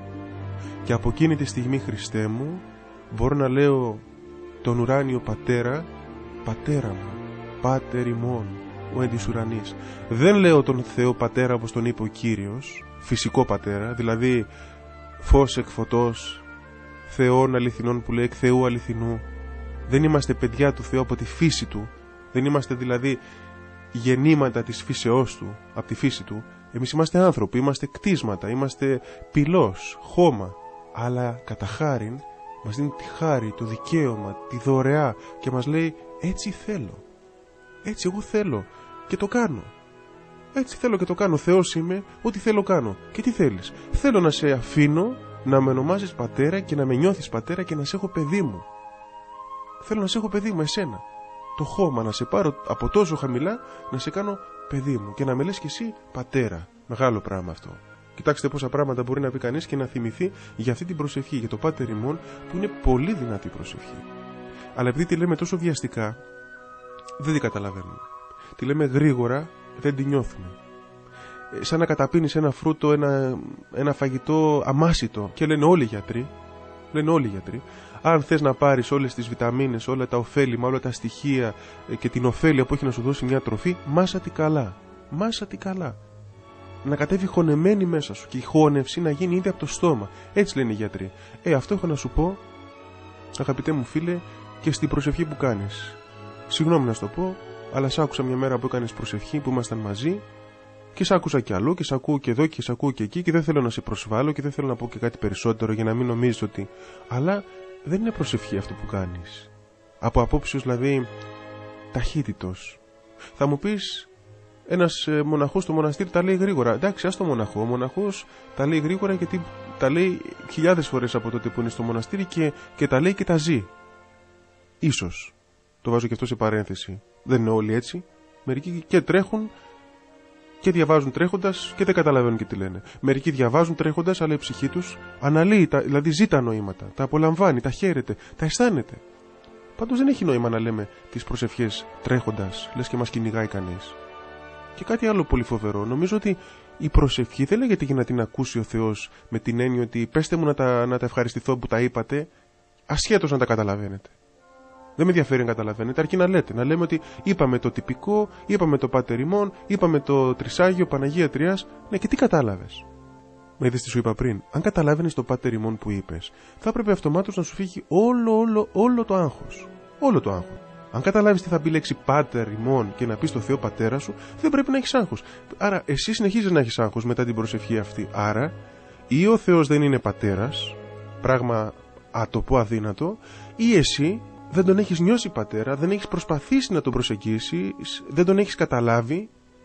Και από εκείνη τη στιγμή, Χριστέ μου, μπορώ να λέω τον ουράνιο Πατέρα, Πατέρα μου, Πάτερ ημών ο εν της ουρανής. Δεν λέω τον Θεό Πατέρα όπως τον είπε ο Κύριος, φυσικό Πατέρα, δηλαδή φως εκ φωτός, Θεών αληθινών που λέει εκ Θεού αληθινού. Δεν είμαστε παιδιά του Θεού από τη φύση του. Δεν είμαστε δηλαδή γεννήματα της φύσεώς του, από τη φύση του. Εμείς είμαστε άνθρωποι, είμαστε κτίσματα, είμαστε πυλός, χώμα. Αλλά κατά χάριν μας δίνει τη χάρη, το δικαίωμα, τη δωρεά και μας λέει έτσι θέλω. Έτσι εγώ θέλω και το κάνω. Έτσι θέλω και το κάνω. Θεός είμαι, ό,τι θέλω κάνω. Και τι θέλεις? Θέλω να σε αφήνω να με ονομάζεις Πατέρα και να με νιώθεις Πατέρα και να σε έχω παιδί μου. Θέλω να σε έχω παιδί μου, εσένα. Το χώμα να σε πάρω από τόσο χαμηλά να σε κάνω παιδί μου και να με λες κι εσύ Πατέρα. Μεγάλο πράγμα αυτό. Κοιτάξτε πόσα πράγματα μπορεί να πει κανείς και να θυμηθεί για αυτή την προσευχή, για το Πάτερ ημών, που είναι πολύ δυνατή προσευχή. Αλλά επειδή τη λέμε τόσο βιαστικά, δεν την καταλαβαίνουμε. Τη λέμε γρήγορα, δεν τη νιώθουμε. Σαν να καταπίνεις ένα φρούτο, ένα φαγητό αμάσιτο. Και λένε όλοι οι γιατροί, αν θες να πάρεις όλες τις βιταμίνες, όλα τα ωφέλιμα, όλα τα στοιχεία και την ωφέλεια που έχει να σου δώσει μια τροφή, μάσα τη καλά. Μάσα τη καλά. Να κατέβει χωνεμένη μέσα σου και η χώνευση να γίνει ήδη από το στόμα. Έτσι λένε οι γιατροί. Αυτό έχω να σου πω, αγαπητέ μου φίλε, και στην προσευχή που κάνεις. Συγγνώμη να σου το πω, αλλά σ' άκουσα μια μέρα που έκανες προσευχή, που ήμασταν μαζί, και σ' άκουσα κι αλλού και σ' ακούω και εδώ και σ' ακούω και εκεί, και δεν θέλω να σε προσβάλλω και δεν θέλω να πω και κάτι περισσότερο για να μην νομίζεις ότι. Αλλά δεν είναι προσευχή αυτό που κάνεις. Από απόψεως δηλαδή ταχύτητος. Θα μου πεις, ένας μοναχός στο μοναστήρι τα λέει γρήγορα. Εντάξει, ας το μοναχό. Ο μοναχός τα λέει γρήγορα γιατί τα λέει χιλιάδες φορές από τότε που είναι στο μοναστήρι και τα λέει και τα ζει. Ίσως. Το βάζω και αυτό σε παρένθεση. Δεν είναι όλοι έτσι. Μερικοί και τρέχουν και διαβάζουν τρέχοντας και δεν καταλαβαίνουν και τι λένε. Μερικοί διαβάζουν τρέχοντας, αλλά η ψυχή τους αναλύει, δηλαδή ζει τα νοήματα, τα απολαμβάνει, τα χαίρεται, τα αισθάνεται. Πάντως δεν έχει νόημα να λέμε τις προσευχές τρέχοντας, λες και μας κυνηγάει κανείς. Και κάτι άλλο πολύ φοβερό. Νομίζω ότι η προσευχή δεν λέγεται για να την ακούσει ο Θεός με την έννοια ότι πέστε μου να τα ευχαριστηθώ που τα είπατε, ασχέτως να τα καταλαβαίνετε. Δεν με ενδιαφέρει να καταλαβαίνετε, αρκεί να λέτε. Να λέμε ότι είπαμε το τυπικό, είπαμε το Πάτερ ημών, είπαμε το Τρισάγιο, Παναγία Τριάς. Ναι, και τι κατάλαβες? Με είδες τι σου είπα πριν. Αν καταλάβαινες το Πάτερ ημών που είπες, θα έπρεπε αυτομάτως να σου φύγει όλο το άγχος. Όλο το άγχος. Αν καταλάβεις τι θα πει η λέξη πάτερ ημών και να πεις το Θεό πατέρα σου, δεν πρέπει να έχεις άγχος. Άρα εσύ συνεχίζεις να έχεις άγχος μετά την προσευχή αυτή. Άρα ή ο Θεός δεν είναι πατέρας, πράγμα άτοπο, αδύνατο, ή εσύ δεν τον έχεις νιώσει πατέρα, δεν έχεις προσπαθήσει να τον προσεγγίσεις, δεν τον έχεις καταλάβει,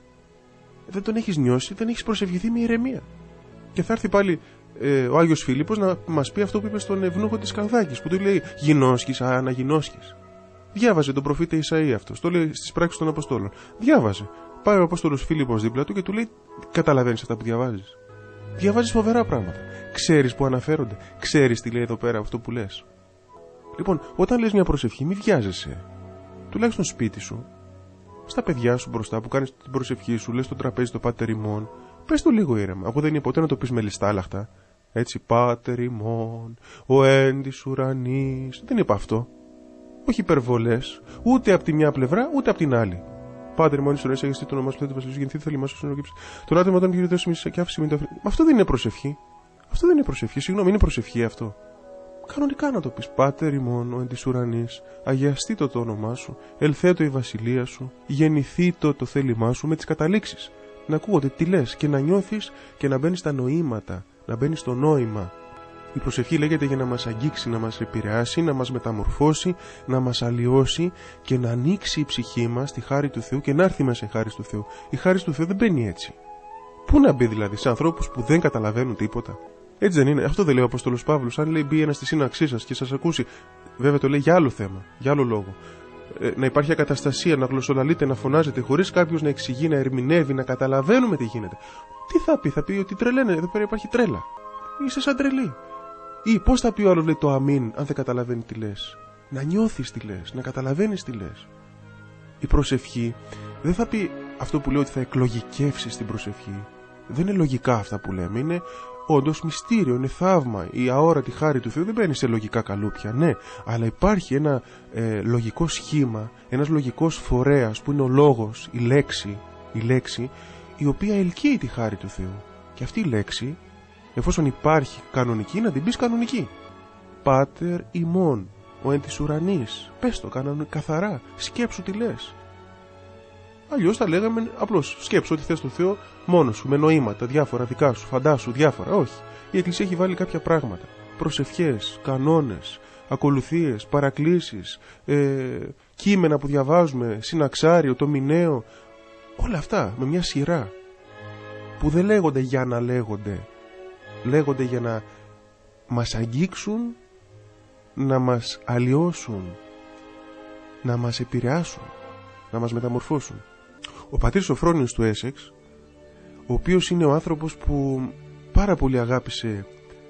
δεν τον έχεις νιώσει, δεν έχεις προσευχηθεί με ηρεμία. Και θα έρθει πάλι ο Άγιος Φίλιππος να μας πει αυτό που είπε στον Ευνούχο της Καλδάκης, που του λέει γινώσκεις, αναγινώσκεις. Διάβαζε τον προφήτη Ισαΐα αυτό, το λέει στις πράξεις των Αποστόλων. Διάβαζε. Πάει ο Απόστολος Φίλιππος δίπλα του και του λέει: καταλαβαίνεις αυτά που διαβάζεις? Διαβάζεις φοβερά πράγματα. Ξέρεις που αναφέρονται. Ξέρεις τι λέει εδώ πέρα αυτό που λες. Λοιπόν, όταν λες μια προσευχή, μη βιάζεσαι. Τουλάχιστον σπίτι σου, στα παιδιά σου μπροστά που κάνεις την προσευχή σου, λες στο τραπέζι το Πάτερ ημών, πες το λίγο ήρεμα. Εγώ δεν είναι ποτέ να το πεις με ληστάλαχτα. Έτσι, Πάτερ ημών, ο εν της ουρανής. Δεν είπα αυτό. Όχι υπερβολές, ούτε από τη μια πλευρά, ούτε από την άλλη. Πάτερ ημών, εις ουρανής, αγιαστεί το όνομά σου, θέλετε βασιλείς, γεννηθεί, θέλει μας, ξενοκύψει. Τον άτομο όταν γύρω δώσει μισή και άφηση μην το αφήνει. Αυτό δεν είναι προσευχή. Αυτό δεν είναι προσευχή. Συγγνώμη, είναι προσευχή αυτό. Κανονικά να το πεις. Πάτερ ημών, ο εν της ουρανής, αγιαστήτω το όνομά σου, ελθέτω η βασιλεία σου, γεννηθήτω το θέλημά σου, με τις καταλήξεις. Να ακούγονται τι λες και να νιώθεις και να μπαίνεις στα νοήματα, να μπαίνεις στο νόημα. Η προσευχή λέγεται για να μας αγγίξει, να μας επηρεάσει, να μας μεταμορφώσει, να μας αλλοιώσει και να ανοίξει η ψυχή μας στη χάρη του Θεού και να έρθει μέσα η χάρη του Θεού. Η χάρη του Θεού δεν μπαίνει έτσι. Πού να μπει δηλαδή, σε ανθρώπους που δεν καταλαβαίνουν τίποτα? Έτσι δεν είναι? Αυτό δεν λέει ο Απόστολος Παύλος. Αν λέει μπει ένα στη σύναξή σας και σας ακούσει, βέβαια το λέει για άλλο θέμα, για άλλο λόγο. Να υπάρχει ακαταστασία, να γλωσσολαλείτε, να φωνάζετε χωρίς κάποιος να εξηγεί, να ερμηνεύει, να καταλαβαίνουμε τι γίνεται. Τι θα πει? Θα πει ότι τρελαίνε, εδώ πέρα υπάρχει τρέλα. Είσαι σαν τρελή. Ή πώς θα πει ο άλλος, λέει το αμήν, αν δεν καταλαβαίνει τι λες? Να νιώθεις τι λες, να καταλαβαίνεις τι λες. Η προσευχή δεν θα πει αυτό που λέω ότι θα εκλογικεύσεις την προσευχή. Δεν είναι λογικά αυτά που λέμε, είναι όντως μυστήριο, είναι θαύμα. Η αόρατη χάρη του Θεού δεν μπαίνει σε λογικά καλούπια, ναι, αλλά υπάρχει ένα λογικό σχήμα, ένας λογικός φορέας που είναι ο λόγος, η λέξη, η οποία ελκύει τη χάρη του Θεού. Και αυτή η λέξη, εφόσον υπάρχει κανονική, να την πεις κανονική. Πάτερ ημών, ο εν της ουρανής. Πες το καθαρά, σκέψου τι λες. Αλλιώς θα λέγαμε απλώς σκέψου ότι θες το Θεό μόνος σου, με νοήματα, διάφορα δικά σου, φαντάσου, διάφορα. Όχι. Η Εκκλησία έχει βάλει κάποια πράγματα. Προσευχές, κανόνες, ακολουθίες, παρακλήσεις, κείμενα που διαβάζουμε, συναξάριο, το μηναίο. Όλα αυτά με μια σειρά που δεν λέγονται για να λέγονται. Λέγονται για να μας αγγίξουν, να μας αλλοιώσουν, να μας επηρεάσουν, να μας μεταμορφώσουν. Ο πατήρ Σοφρόνιος του Έσεξ, ο οποίος είναι ο άνθρωπος που πάρα πολύ αγάπησε,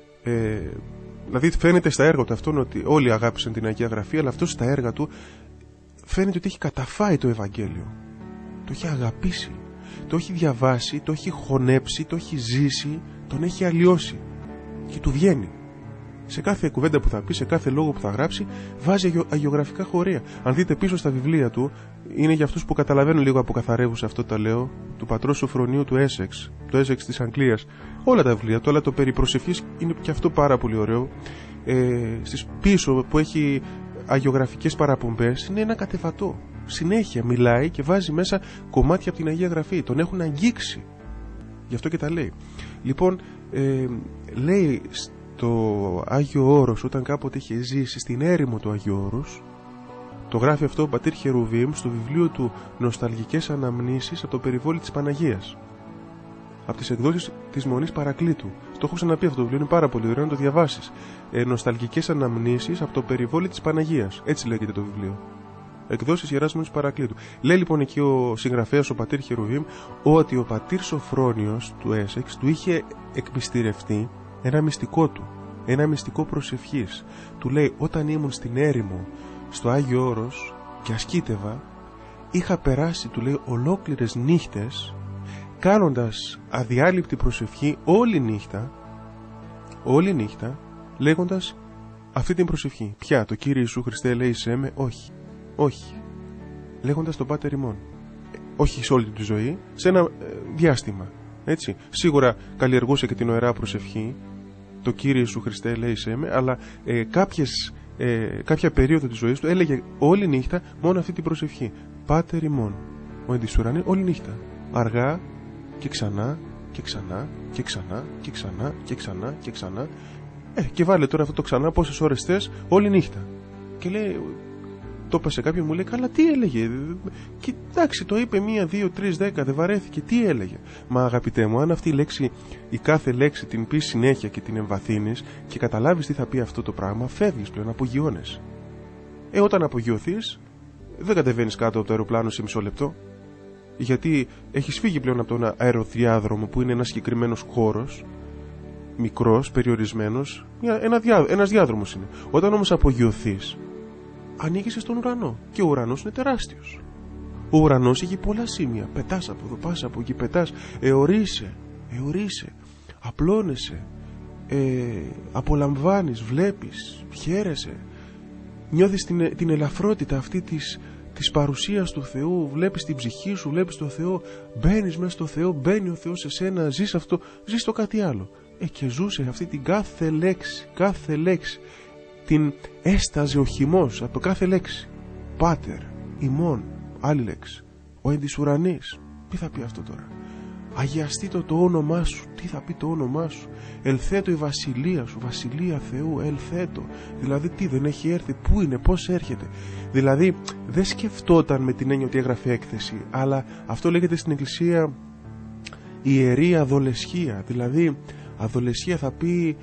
δηλαδή φαίνεται στα έργα του αυτόν ότι όλοι αγάπησαν την Αγία Γραφή, αλλά αυτός στα έργα του φαίνεται ότι έχει καταφάει το Ευαγγέλιο. Το έχει αγαπήσει, το έχει διαβάσει, το έχει χωνέψει, το έχει ζήσει, τον έχει αλλοιώσει και του βγαίνει. Σε κάθε κουβέντα που θα πει, σε κάθε λόγο που θα γράψει, βάζει αγιογραφικά χωρία. Αν δείτε πίσω στα βιβλία του, είναι για αυτούς που καταλαβαίνουν λίγο από καθαρεύουσα αυτό τα λέω, του πατρός Σοφρονίου του Έσεξ, το Έσεξ της Αγγλίας. Όλα τα βιβλία του, αλλά το περί προσευχής είναι και αυτό πάρα πολύ ωραίο. Στις πίσω που έχει αγιογραφικές παραπομπές, είναι ένα κατεβατό. Συνέχεια μιλάει και βάζει μέσα κομμάτια από την Αγία Γραφή. Τον έχουν αγγίξει. Γι' αυτό και τα λέει. Λοιπόν, λέει το Άγιο Όρος, όταν κάποτε είχε ζήσει στην έρημο του Αγίου Όρους, το γράφει αυτό ο πατήρ Χερουβίμ στο βιβλίο του Νοσταλγικές Αναμνήσεις από το περιβόλι της Παναγίας, από τις εκδόσεις της Μονής Παρακλήτου. Το έχω ξαναπεί αυτό το βιβλίο, είναι πάρα πολύ ωραίο να το διαβάσεις. Νοσταλγικές Αναμνήσεις από το περιβόλι της Παναγίας, έτσι λέγεται το βιβλίο. Εκδόσεις Ιεράς Μονής Παρακλήτου. Λέει λοιπόν εκεί ο συγγραφέας, ο πατήρ Χερουβίμ, ότι ο πατήρ Σοφρόνιος του Έσεξ του είχε εκμυστηρευτεί ένα μυστικό του, ένα μυστικό προσευχής. Του λέει, όταν ήμουν στην έρημο στο Άγιο Όρος και ασκήτευα, είχα περάσει, του λέει, ολόκληρες νύχτες κάνοντας αδιάλειπτη προσευχή όλη νύχτα, λέγοντας αυτή την προσευχή. Ποια? Το Κύριε Ιησού Χριστέ ελέησέ με? Όχι. Λέγοντας τον Πάτερ ημών. Όχι σε όλη τη ζωή, σε ένα διάστημα. Έτσι. Σίγουρα καλλιεργούσε και την ωραία προσευχή, το Κύριε Ιησού Χριστέ ελέησέ με, αλλά κάποιες κάποια περίοδο της ζωής του έλεγε όλη νύχτα μόνο αυτή την προσευχή. Πάτερ ημών, ο εν της ουρανής, όλη νύχτα. Αργά και ξανά και ξανά και ξανά και ξανά και ξανά και ξανά. Και βάλε τώρα αυτό το ξανά πόσες ώρες θες, όλη νύχτα. Και λέει, το είπα σε κάποιον, μου λέει, καλά, τι έλεγε. Κοιτάξτε, το είπε 1, 2, 3, 10, δεν βαρέθηκε. Τι έλεγε. Μα αγαπητέ μου, αν αυτή η λέξη, η κάθε λέξη την πεις συνέχεια και την εμβαθύνεις και καταλάβεις τι θα πει αυτό το πράγμα, φεύγεις πλέον, απογειώνεσαι. Όταν απογειωθείς, δεν κατεβαίνεις κάτω από το αεροπλάνο σε μισό λεπτό. Γιατί έχεις φύγει πλέον από τον αεροδιάδρομο που είναι ένας συγκεκριμένος χώρος, μικρός, περιορισμένος, ένας διάδρομος είναι. Όταν όμως απογειωθείς, ανοίγεις στον ουρανό και ο ουρανός είναι τεράστιος. Ο ουρανός έχει πολλά σημεία. Πετάς από εδώ, πας από εκεί, πετάς, εωρείσαι, απλώνεσαι, απολαμβάνεις, βλέπεις, χαίρεσαι, νιώθεις την ελαφρότητα αυτή της παρουσίας του Θεού, βλέπεις την ψυχή σου, βλέπεις τον Θεό, μπαίνεις μέσα στο Θεό, μπαίνει ο Θεός σε σένα, ζεις το κάτι άλλο. Και ζούσε αυτή την κάθε λέξη, την έσταζε ο χυμός από το κάθε λέξη. Πάτερ, ημών, άλλη λέξη, ο εν της ουρανής. Τι θα πει αυτό τώρα? Αγιαστήτω το όνομά σου. Τι θα πει το όνομά σου? Ελθέτω η βασιλεία σου, βασιλεία Θεού, ελθέτω. Δηλαδή τι, δεν έχει έρθει? Πού είναι, πώς έρχεται? Δηλαδή δεν σκεφτόταν με την έννοια ότι έγραφε έκθεση, αλλά αυτό λέγεται στην Εκκλησία ιερή αδολεσχία. Δηλαδή αδολεσχία θα πει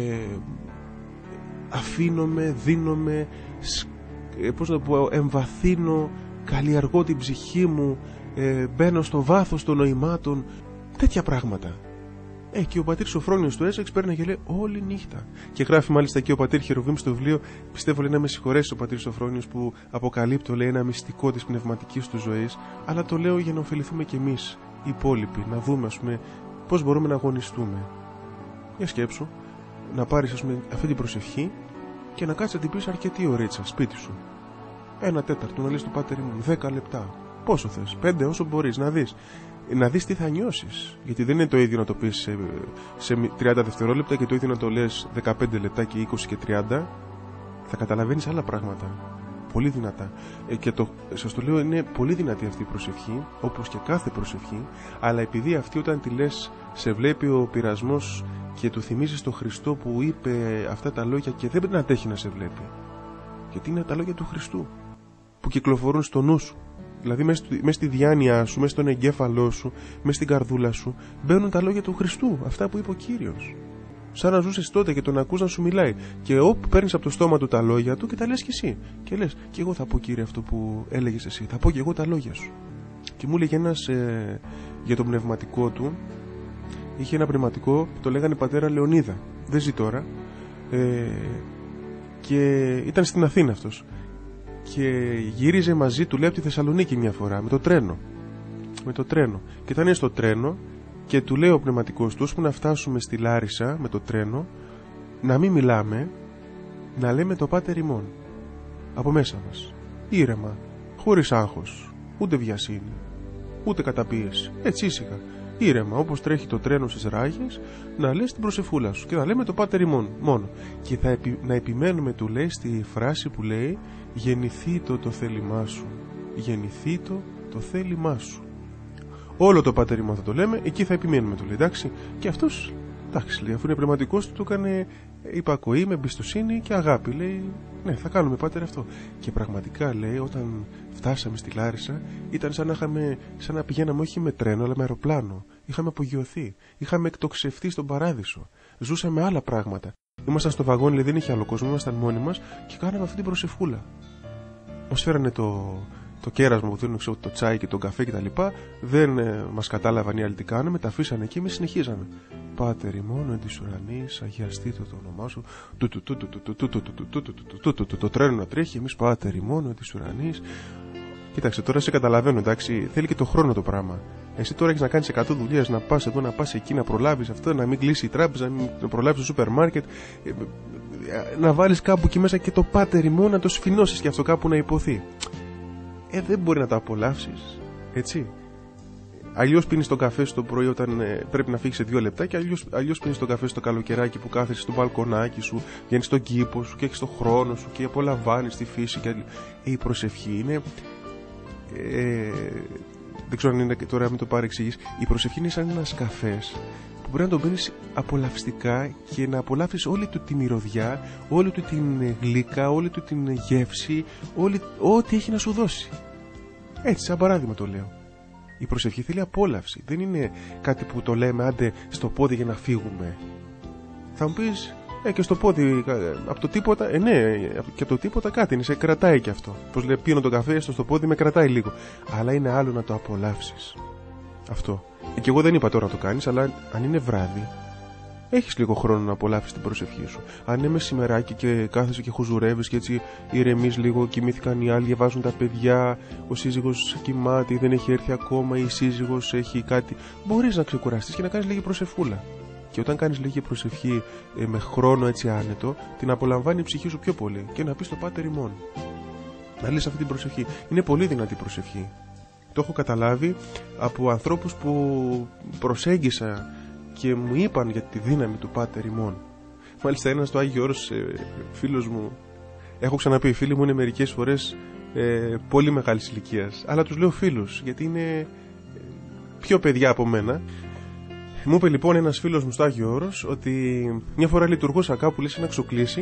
αφήνομαι, δίνομαι, πώς να πω, εμβαθύνω, καλλιεργώ την ψυχή μου, μπαίνω στο βάθος των νοημάτων, τέτοια πράγματα. Και ο πατήρ Σοφρόνιος του Έσεξ παίρνει και λέει όλη νύχτα. Και γράφει μάλιστα και ο πατήρ Χερουβίμ στο βιβλίο, πιστεύω λέει να με συγχωρέσει ο πατήρ Σοφρόνιος που αποκαλύπτω, λέει, ένα μυστικό της πνευματικής του ζωής, αλλά το λέω για να ωφεληθούμε κι εμείς οι υπόλοιποι, να δούμε, ας πούμε, πώς μπορούμε να αγωνιστούμε. Για σκέψου, να πάρεις, ας πούμε, αυτή την προσευχή και να κάτσεις να την πεις αρκετή ωρίτσα σπίτι σου. 1/4 να λες του Πάτερ μου, 10 λεπτά. Πόσο θες, 5, όσο μπορείς, να δεις τι θα νιώσεις. Γιατί δεν είναι το ίδιο να το πεις σε 30 δευτερόλεπτα και το ίδιο να το λες 15 λεπτά και 20 και 30. Θα καταλαβαίνεις άλλα πράγματα. Πολύ δυνατά. Και σας το λέω, είναι πολύ δυνατή αυτή η προσευχή, όπως και κάθε προσευχή, αλλά επειδή αυτή όταν τη λες σε βλέπει ο πειρασμός και του θυμίζεις τον Χριστό που είπε αυτά τα λόγια και δεν αντέχει να σε βλέπει. Γιατί είναι τα λόγια του Χριστού που κυκλοφορούν στο νου σου. Δηλαδή μέσα στη διάνοιά σου, μέσα στον εγκέφαλό σου, μέσα στην καρδούλα σου μπαίνουν τα λόγια του Χριστού, αυτά που είπε ο Κύριος. Σαν να ζούσες τότε και τον ακούς να σου μιλάει. Και όπου παίρνεις από το στόμα του τα λόγια του και τα λες κι εσύ. Και λες, και εγώ θα πω, Κύριε, αυτό που έλεγες εσύ. Θα πω κι εγώ τα λόγια σου. Και μου έλεγε ένας για το πνευματικό του. Είχε ένα πνευματικό, το λέγανε πατέρα Λεωνίδα. Δεν ζει τώρα. Και ήταν στην Αθήνα αυτός. Και γύριζε μαζί του, λέει, από τη Θεσσαλονίκη μια φορά με το τρένο. Και ήταν στο τρένο και του λέει ο πνευματικός του, ώσπου να φτάσουμε στη Λάρισα με το τρένο, να μην μιλάμε, να λέμε το Πάτερ ημών από μέσα μας, ήρεμα, χωρίς άγχος, ούτε βιασύνη, ούτε καταπίεση, έτσι ήσυχα, ήρεμα, όπως τρέχει το τρένο στις ράγες, να λες την προσεφούλα σου και να λέμε το Πάτερ ημών μόνο. Και να επιμένουμε, του λέει, στη φράση που λέει, γεννηθήτω το θέλημά σου, γεννηθήτω το θέλημά σου. Όλο το Πάτερ ημών θα το λέμε, εκεί θα επιμένουμε, του λέει, εντάξει. Και αυτός, εντάξει, λέει, αφού είναι πνευματικός, του έκανε υπακοή με εμπιστοσύνη και αγάπη. Λέει, ναι, θα κάνουμε, Πάτερ, αυτό. Και πραγματικά, λέει, όταν φτάσαμε στη Λάρισα, ήταν σαν να πηγαίναμε όχι με τρένο, αλλά με αεροπλάνο. Είχαμε απογειωθεί, είχαμε εκτοξευτεί στον παράδεισο. Ζούσαμε άλλα πράγματα. Ήμασταν στο βαγόνι, λέει, δεν είχε άλλο κόσμο, ήμασταν μόνοι μας και κάναμε αυτή την προσευχούλα. Μας φέρανε το κέρασμα που δίνουν, το τσάι και τον καφέ κτλ. Δεν μας κατάλαβαν οι άλλοι τι κάναμε, τα αφήσανε και εμείς συνεχίζαμε. Πάτερ ημών εν της ουρανής, αγιαστήτω το όνομά σου. Το τρένο να τρέχει, εμείς Πάτερ ημών εν της ουρανής. Κοίταξε, τώρα σε καταλαβαίνω, εντάξει, θέλει και το χρόνο το πράγμα. Εσύ τώρα έχεις να κάνεις 100 δουλειές, να πας εδώ, να πας εκεί, να προλάβεις αυτό, να μην κλείσει η τράπεζα, να προλάβεις το σούπερ μάρκετ, να βάλεις κάπου εκεί μέσα και το Πάτερ ημών, να το σφινώσεις και αυτό κάπου να υποθεί. Δεν μπορεί να το απολαύσεις, έτσι. Αλλιώς πίνεις τον καφέ στο πρωί όταν πρέπει να φύγεις σε 2 λεπτά, και αλλιώς πίνεις τον καφέ στο καλοκαιράκι που κάθεσαι στο μπαλκονάκι σου, βγαίνεις στον κήπο σου και έχεις τον χρόνο σου και απολαμβάνεις τη φύση. Η προσευχή είναι. Δεν ξέρω αν είναι τώρα, μην το παρεξηγείς. Η προσευχή είναι σαν ένας καφές που μπορεί να τον πίνεις απολαυστικά και να απολαύσεις όλη του τη μυρωδιά, όλη του την γλύκα, όλη του την γεύση, ό,τι έχει να σου δώσει. Έτσι, σαν παράδειγμα το λέω. Η προσευχή θέλει απόλαυση. Δεν είναι κάτι που το λέμε άντε στο πόδι για να φύγουμε. Θα μου πεις, και στο πόδι από το τίποτα, ναι, και από το τίποτα κάτι είναι, σε κρατάει και αυτό. Πώς λέει, πίνω τον καφέ, στο πόδι με κρατάει λίγο. Αλλά είναι άλλο να το απολαύσεις. Αυτό. Και εγώ δεν είπα τώρα να το κάνεις, αλλά αν είναι βράδυ, έχεις λίγο χρόνο να απολαύσεις την προσευχή σου. Αν είναι μεσημεράκι και κάθεσαι και χουζουρεύεις και έτσι ηρεμείς λίγο, κοιμήθηκαν οι άλλοι, διαβάζουν τα παιδιά, ο σύζυγος κοιμάται, δεν έχει έρθει ακόμα, η σύζυγος έχει κάτι. Μπορείς να ξεκουραστείς και να κάνεις λίγη προσευχούλα. Και όταν κάνεις λίγη προσευχή με χρόνο έτσι άνετο, την απολαμβάνει η ψυχή σου πιο πολύ. Και να πεις το Πάτερ ημών. Να λες αυτή την προσευχή. Είναι πολύ δυνατή προσευχή. Το έχω καταλάβει από ανθρώπους που προσέγγισα και μου είπαν για τη δύναμη του Πάτερ ημών. Μάλιστα ένας στο Άγιο Όρος φίλος μου, έχω ξαναπεί, οι φίλοι μου είναι μερικές φορές πολύ μεγάλης ηλικίας, αλλά τους λέω φίλους γιατί είναι πιο παιδιά από μένα. Μου είπε λοιπόν ένας φίλος μου στο Άγιο Όρος ότι μια φορά λειτουργούσα κάπου, λέει, σε ένα ξοκλήσι,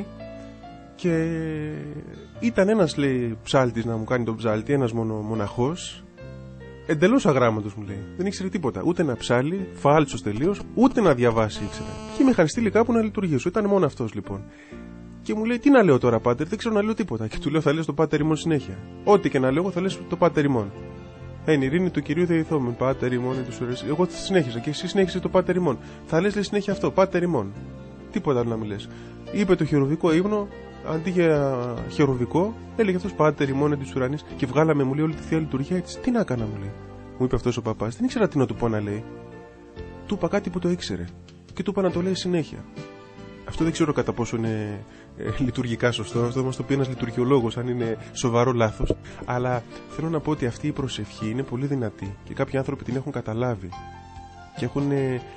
και ήταν ένας, λέει, ψάλτης να μου κάνει τον ψάλτη, ένας μοναχός, εντελώς αγράμματος, μου λέει. Δεν ήξερε τίποτα. Ούτε να ψάλει, φάλτσος τελείως, ούτε να διαβάσει ήξερε. Και με είχαν στείλει κάπου να λειτουργήσω. Ήταν μόνο αυτός λοιπόν. Και μου λέει, τι να λέω τώρα, Πάτερ, δεν ξέρω να λέω τίποτα. Και του λέω, θα λες το Πάτερ ημών συνέχεια. Ό,τι και να λέω, θα λες το Πάτερ ημών. Εν ειρήνη του Κυρίου δεηθόμεν, Πάτερ ημών εν τους ουρανείς. Εγώ συνέχισα και εσύ συνέχισε το Πάτερ ημών. Θα λες, λέει, συνέχεια αυτό, Πάτερ ημών. Τίποτα άλλο να μην λες. Είπε το χερουβικό ύμνο, αντί για χερουβικό, έλεγε αυτός Πάτερ ημών εν τους ουρανείς, και βγάλαμε, μου λέει, όλη τη θεία λειτουργία έτσι. Τι να έκανα, μου λέει. Μου είπε αυτός ο παπάς, δεν ήξερα τι να του πω να λέει. Του είπα κάτι που το ήξερε και του είπα να το λέει συνέχεια. Αυτό δεν ξέρω κατά πόσο είναι λειτουργικά σωστό, αυτό μας το πει ένας λειτουργιολόγος, αν είναι σοβαρό λάθος. Αλλά θέλω να πω ότι αυτή η προσευχή είναι πολύ δυνατή και κάποιοι άνθρωποι την έχουν καταλάβει και έχουν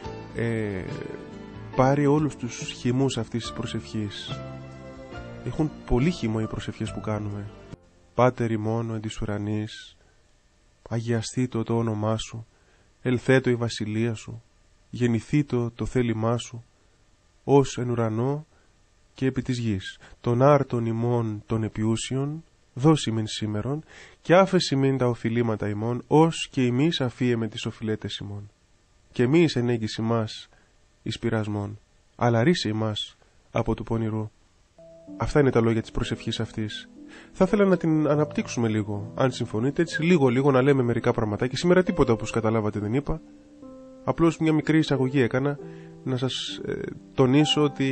πάρει όλους τους χυμούς αυτής της προσευχής. Έχουν πολύ χυμό οι προσευχές που κάνουμε. Πάτερ ημών εν της ουρανής, αγιαστήτω το όνομά σου, ελθέτω η βασιλεία σου, γεννηθήτω το θέλημά σου, ως εν ουρανό και επί της γης. Τον άρτον ημών των επιούσιων, δώσει μεν σήμερον, και άφεση μεν τα οφειλήματα ημών, ως και εμείς αφίεμε τις οφειλέτες ημών. Και μη εις ενέγγις ημάς εις πειρασμόν, αλλά ρίσε ημάς από του πονηρού. Αυτά είναι τα λόγια της προσευχής αυτής. Θα ήθελα να την αναπτύξουμε λίγο, αν συμφωνείτε, έτσι λίγο να λέμε μερικά πραγματάκια. Σήμερα τίποτα, όπως καταλάβατε, δεν είπα. Απλώς μια μικρή εισαγωγή έκανα, να σας τονίσω ότι,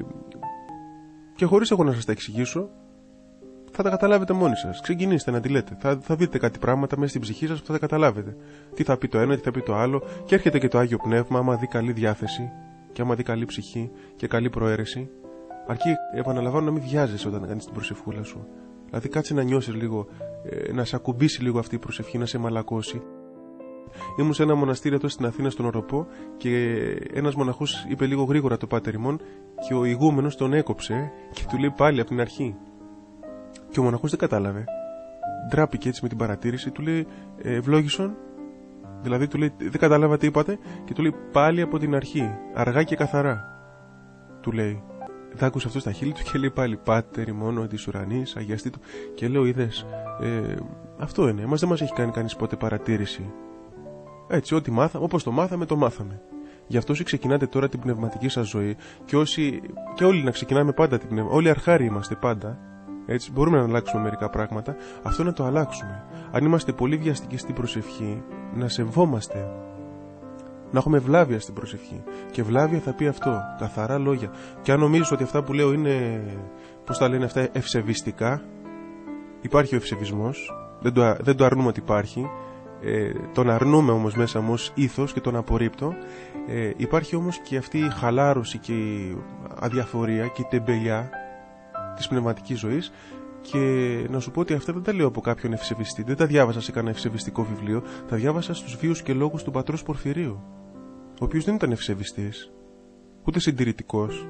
και χωρίς εγώ να σας τα εξηγήσω, θα τα καταλάβετε μόνοι σας. Ξεκινήστε να τη λέτε. Θα δείτε κάτι πράγματα μέσα στην ψυχή σας που θα τα καταλάβετε. Τι θα πει το ένα, τι θα πει το άλλο, και έρχεται και το Άγιο Πνεύμα, άμα δει καλή διάθεση και άμα δει καλή ψυχή και καλή προαίρεση. Αρκεί, επαναλαμβάνω, να μην βιάζεσαι όταν κάνεις την προσευχούλα σου. Δηλαδή κάτσε να νιώσεις λίγο, να σε ακουμπήσει λίγο αυτή η προσευχή, να σε μαλακώσει. Ήμουν σε ένα μοναστήρι εδώ στην Αθήνα, στον Οροπό, και ένας μοναχός είπε λίγο γρήγορα το Πάτερ ημών και ο ηγούμενος τον έκοψε και του λέει πάλι από την αρχή. Και ο μοναχός δεν κατάλαβε. Ντράπηκε έτσι με την παρατήρηση, του λέει ευλόγησον, δηλαδή του λέει δεν κατάλαβα τι είπατε, και του λέει πάλι από την αρχή, αργά και καθαρά. Του λέει. Θα άκουσε αυτό στα χείλη του και λέει πάλι Πάτερ ημών εν της ουρανής, αγιαστήτω. Και λέω, είδες, αυτό είναι. Εμάς δεν μας έχει κάνει κανείς ποτέ παρατήρηση. Έτσι, ό,τι μάθαμε, όπως το μάθαμε, το μάθαμε. Γι' αυτό όσοι ξεκινάτε τώρα την πνευματική σας ζωή, και όλοι να ξεκινάμε πάντα την πνευματική, όλοι αρχάροι είμαστε πάντα. Έτσι, μπορούμε να αλλάξουμε μερικά πράγματα. Αυτό να το αλλάξουμε. Αν είμαστε πολύ βιαστικοί στην προσευχή, να σεβόμαστε. Να έχουμε ευλάβεια στην προσευχή. Και ευλάβεια θα πει αυτό, καθαρά λόγια. Και αν νομίζεις ότι αυτά που λέω είναι, πώς τα λένε αυτά, ευσεβιστικά, υπάρχει ο ευσεβισμός, δεν το αρνούμε ότι υπάρχει, τον αρνούμε όμως μέσα μου ως ήθος και τον απορρίπτω. Υπάρχει όμως και αυτή η χαλάρωση και η αδιαφορία και η τεμπελιά της πνευματικής ζωής, Και να σου πω ότι αυτά δεν τα λέω από κάποιον ευσεβιστή. Δεν τα διάβασα σε κανένα ευσεβιστικό βιβλίο. Τα διάβασα στους βίους και λόγους του πατρός Πορφυρίου, ο οποίος δεν ήταν ευσεβιστής, ούτε συντηρητικός.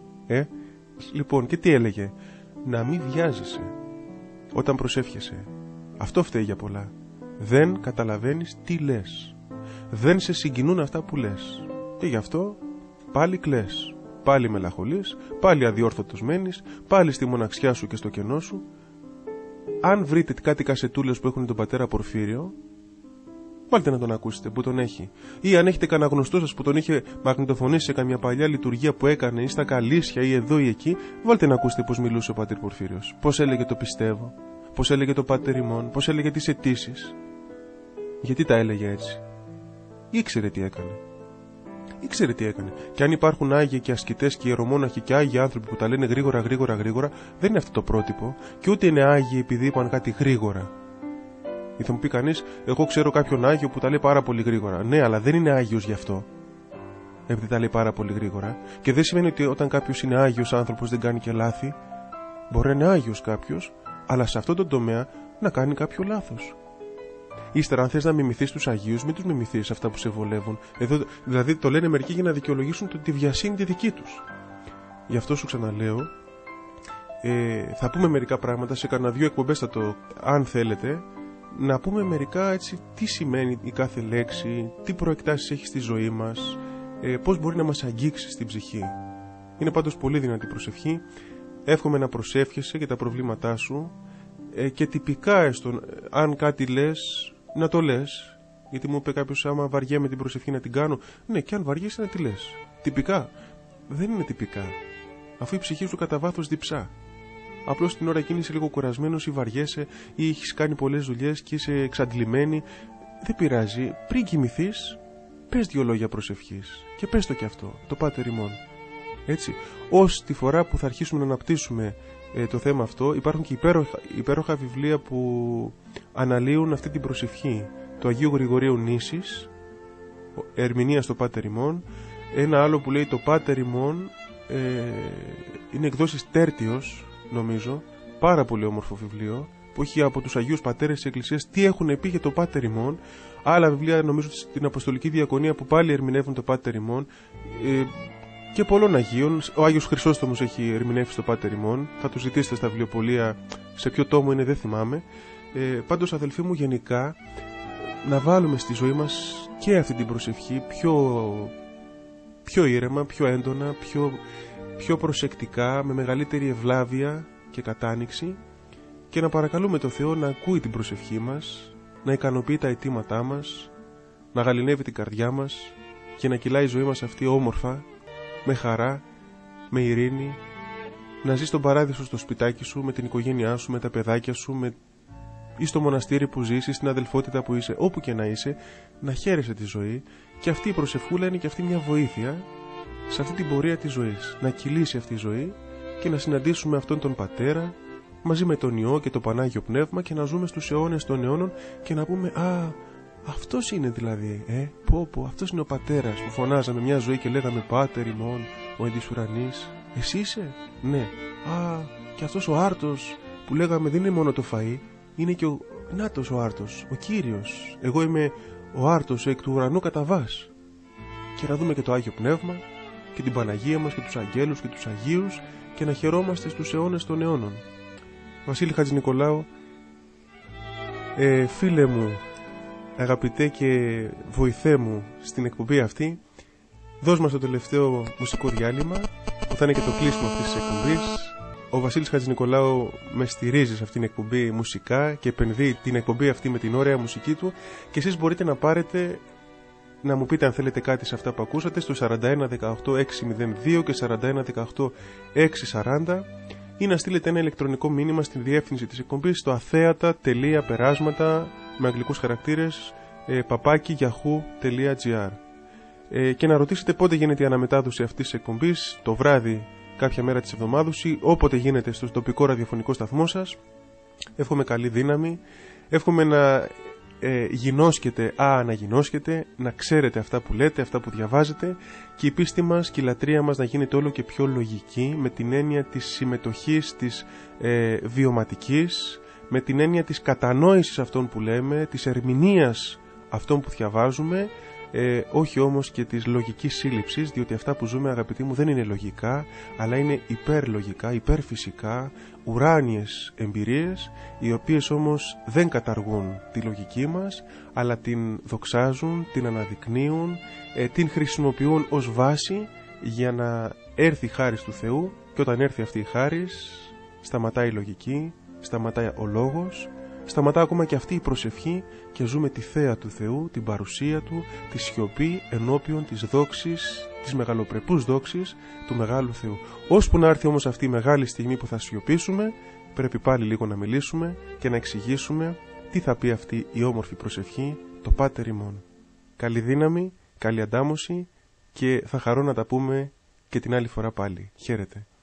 Λοιπόν, και τι έλεγε? Να μην βιάζεσαι όταν προσεύχεσαι. Αυτό φταίει για πολλά. Δεν καταλαβαίνεις τι λες. Δεν σε συγκινούν αυτά που λες. Και γι' αυτό πάλι κλαις. Πάλι μελαγχολείς, πάλι αδιόρθωτος μένεις, πάλι στη μοναξιά σου και στο κενό σου. Αν βρείτε κάτι κασετούλες που έχουν τον πατέρα Πορφύριο, βάλτε να τον ακούσετε που τον έχει. Ή αν έχετε κανένα γνωστό σας που τον είχε μαγνητοφωνήσει σε καμιά παλιά λειτουργία που έκανε, ή στα Καλήσια ή εδώ ή εκεί, βάλτε να ακούσετε πώς μιλούσε ο πατήρ Πορφύριος. Πώς έλεγε το πιστεύω, πώς έλεγε το πάτερ ημών, πώς έλεγε τις αιτήσεις. Γιατί τα έλεγε έτσι? Ήξερε τι έκανε. Ήξερε τι έκανε. Και αν υπάρχουν άγιοι και ασκητές και ιερομόναχοι και άγιοι άνθρωποι που τα λένε γρήγορα, δεν είναι αυτό το πρότυπο, και ούτε είναι άγιοι επειδή είπαν κάτι γρήγορα. Ή θα μου πει κανείς, εγώ ξέρω κάποιον άγιο που τα λέει πάρα πολύ γρήγορα. Ναι, αλλά δεν είναι άγιος γι' αυτό. Επειδή τα λέει πάρα πολύ γρήγορα. Και δεν σημαίνει ότι όταν κάποιος είναι άγιος άνθρωπος δεν κάνει και λάθη. Μπορεί να είναι άγιος κάποιος, αλλά σε αυτόν τον τομέα να κάνει κάποιο λάθος. Ύστερα, αν θες να μιμηθείς τους Αγίους, μην τους μιμηθείς αυτά που σε βολεύουν. Εδώ, δηλαδή, το λένε μερικοί για να δικαιολογήσουν τη βιασύνη τη δική τους. Γι' αυτό σου ξαναλέω, θα πούμε μερικά πράγματα σε κανένα 2 εκπομπές, αν θέλετε, να πούμε μερικά έτσι τι σημαίνει η κάθε λέξη, τι προεκτάσεις έχει στη ζωή μας, πώς μπορεί να μας αγγίξει στην ψυχή. Είναι πάντως πολύ δυνατή προσευχή. Εύχομαι να προσεύχεσαι για τα προβλήματά σου και τυπικά αν κάτι λες, να το λες. Γιατί μου είπε κάποιος, άμα βαριέμαι την προσευχή να την κάνω. Ναι, και αν βαριέσαι να τη λες. Τυπικά. Δεν είναι τυπικά. Αφού η ψυχή σου κατά βάθος διψά. Απλώς την ώρα εκείνη είσαι λίγο κουρασμένος ή βαριέσαι ή έχεις κάνει πολλές δουλειές και είσαι εξαντλημένη. Δεν πειράζει. Πριν κοιμηθείς, πες 2 λόγια προσευχής. Και πες το κι αυτό. Το πάτερ ημών. Έτσι. Ως τη φορά που θα αρχίσουμε να αναπτύσσουμε το θέμα αυτό, υπάρχουν και υπέροχα βιβλία που αναλύουν αυτή την προσευχή. Το Αγίου Γρηγορίου Νήσης, ερμηνεία στο πάτερ ημών. Ένα άλλο που λέει το πάτερ ημών, είναι εκδόσεις Τέρτιος, νομίζω. Πάρα πολύ όμορφο βιβλίο που έχει από τους Αγίους Πατέρες της Εκκλησίας τι έχουν πει για το πάτερ ημών. Άλλα βιβλία, νομίζω, στην Αποστολική Διακονία που πάλι ερμηνεύουν το πάτερ ημών. Και πολλών Αγίων. Ο Άγιος Χρυσόστομος έχει ερμηνεύσει το πάτερ ημών. Θα το ζητήσετε στα βιβλιοπωλεία. Σε ποιο τόμο είναι δεν θυμάμαι. Πάντως, αδελφοί μου, γενικά να βάλουμε στη ζωή μας και αυτή την προσευχή πιο ήρεμα, πιο έντονα, πιο προσεκτικά, με μεγαλύτερη ευλάβεια και κατάνοιξη, και να παρακαλούμε το Θεό να ακούει την προσευχή μας, να ικανοποιεί τα αιτήματά μας, να γαληνεύει την καρδιά μας και να κυλάει η ζωή μας αυτή όμορφα, με χαρά, με ειρήνη, να ζεις στον παράδεισο στο σπιτάκι σου, με την οικογένειά σου, με τα παιδάκια σου, ή στο μοναστήρι που ζεις, ή στην αδελφότητα που είσαι, όπου και να είσαι, να χαίρεσαι τη ζωή. Και αυτή η προσευχούλα είναι και αυτή μια βοήθεια σε αυτή την πορεία της ζωής. Να κυλήσει αυτή η ζωή και να συναντήσουμε αυτόν τον Πατέρα μαζί με τον Υιό και το Πανάγιο Πνεύμα και να ζούμε στους αιώνες των αιώνων και να πούμε, α, αυτός είναι δηλαδή, αυτός είναι ο Πατέρας που φωνάζαμε μια ζωή και λέγαμε Πάτερ ημών, ο εν της ουρανής. Εσύ είσαι? Ναι. Α, και αυτός ο Άρτος που λέγαμε δεν είναι μόνο το φαΐ, είναι και ο Νάτος ο Άρτος, ο Κύριος. Εγώ είμαι ο Άρτος εκ του ουρανού κατά βάς. Και να δούμε και το Άγιο Πνεύμα και την Παναγία μας και τους αγγέλους και τους Αγίους και να χαιρόμαστε στους αιώνες των αιώνων. Βασίλη Χατζηνικολάου, φίλε μου, αγαπητέ και βοηθέ μου στην εκπομπή αυτή, δώσ' μας το τελευταίο μουσικό διάλειμμα που θα είναι και το κλείσιμο αυτής της εκπομπής. Ο Βασίλης Χατζηνικολάου με στηρίζει σε αυτήν την εκπομπή μουσικά και επενδύει την εκπομπή αυτή με την ωραία μουσική του, και εσείς μπορείτε να πάρετε, να μου πείτε αν θέλετε κάτι σε αυτά που ακούσατε στο 41 18 602 και 41 18 640, ή να στείλετε ένα ηλεκτρονικό μήνυμα στην διεύθυνση της εκπομπής στο αθέατα.περάσματα με αγγλικούς χαρακτήρες @yahoo.gr, και να ρωτήσετε πότε γίνεται η αναμετάδοση αυτής της εκπομπής, το βράδυ κάποια μέρα της εβδομάδος ή όποτε γίνεται στο τοπικό ραδιοφωνικό σταθμό σας. Εύχομαι καλή δύναμη, εύχομαι να γινώσκεται, αναγινώσκεται, να ξέρετε αυτά που λέτε, αυτά που διαβάζετε, και η πίστη μας και η λατρεία μας να γίνεται όλο και πιο λογική, με την έννοια της συμμετοχής, της βιωματικής, με την έννοια της κατανόησης αυτών που λέμε, της ερμηνείας αυτών που διαβάζουμε, όχι όμως και της λογικής σύλληψης, διότι αυτά που ζούμε, αγαπητοί μου, δεν είναι λογικά, αλλά είναι υπερλογικά, υπερφυσικά, ουράνιες εμπειρίες, οι οποίες όμως δεν καταργούν τη λογική μας, αλλά την δοξάζουν, την αναδεικνύουν, την χρησιμοποιούν ως βάση για να έρθει η χάρις του Θεού, και όταν έρθει αυτή η χάρις σταματάει η λογική, σταματάει ο λόγος, σταματά ακόμα και αυτή η προσευχή, και ζούμε τη θέα του Θεού, την παρουσία Του, τη σιωπή ενώπιον της δόξης, της μεγαλοπρεπούς δόξης του μεγάλου Θεού. Ώσπου να έρθει όμως αυτή η μεγάλη στιγμή που θα σιωπήσουμε, πρέπει πάλι λίγο να μιλήσουμε και να εξηγήσουμε τι θα πει αυτή η όμορφη προσευχή, το Πάτερ ημών. Καλή δύναμη, καλή αντάμωση, και θα χαρώ να τα πούμε και την άλλη φορά πάλι. Χαίρετε.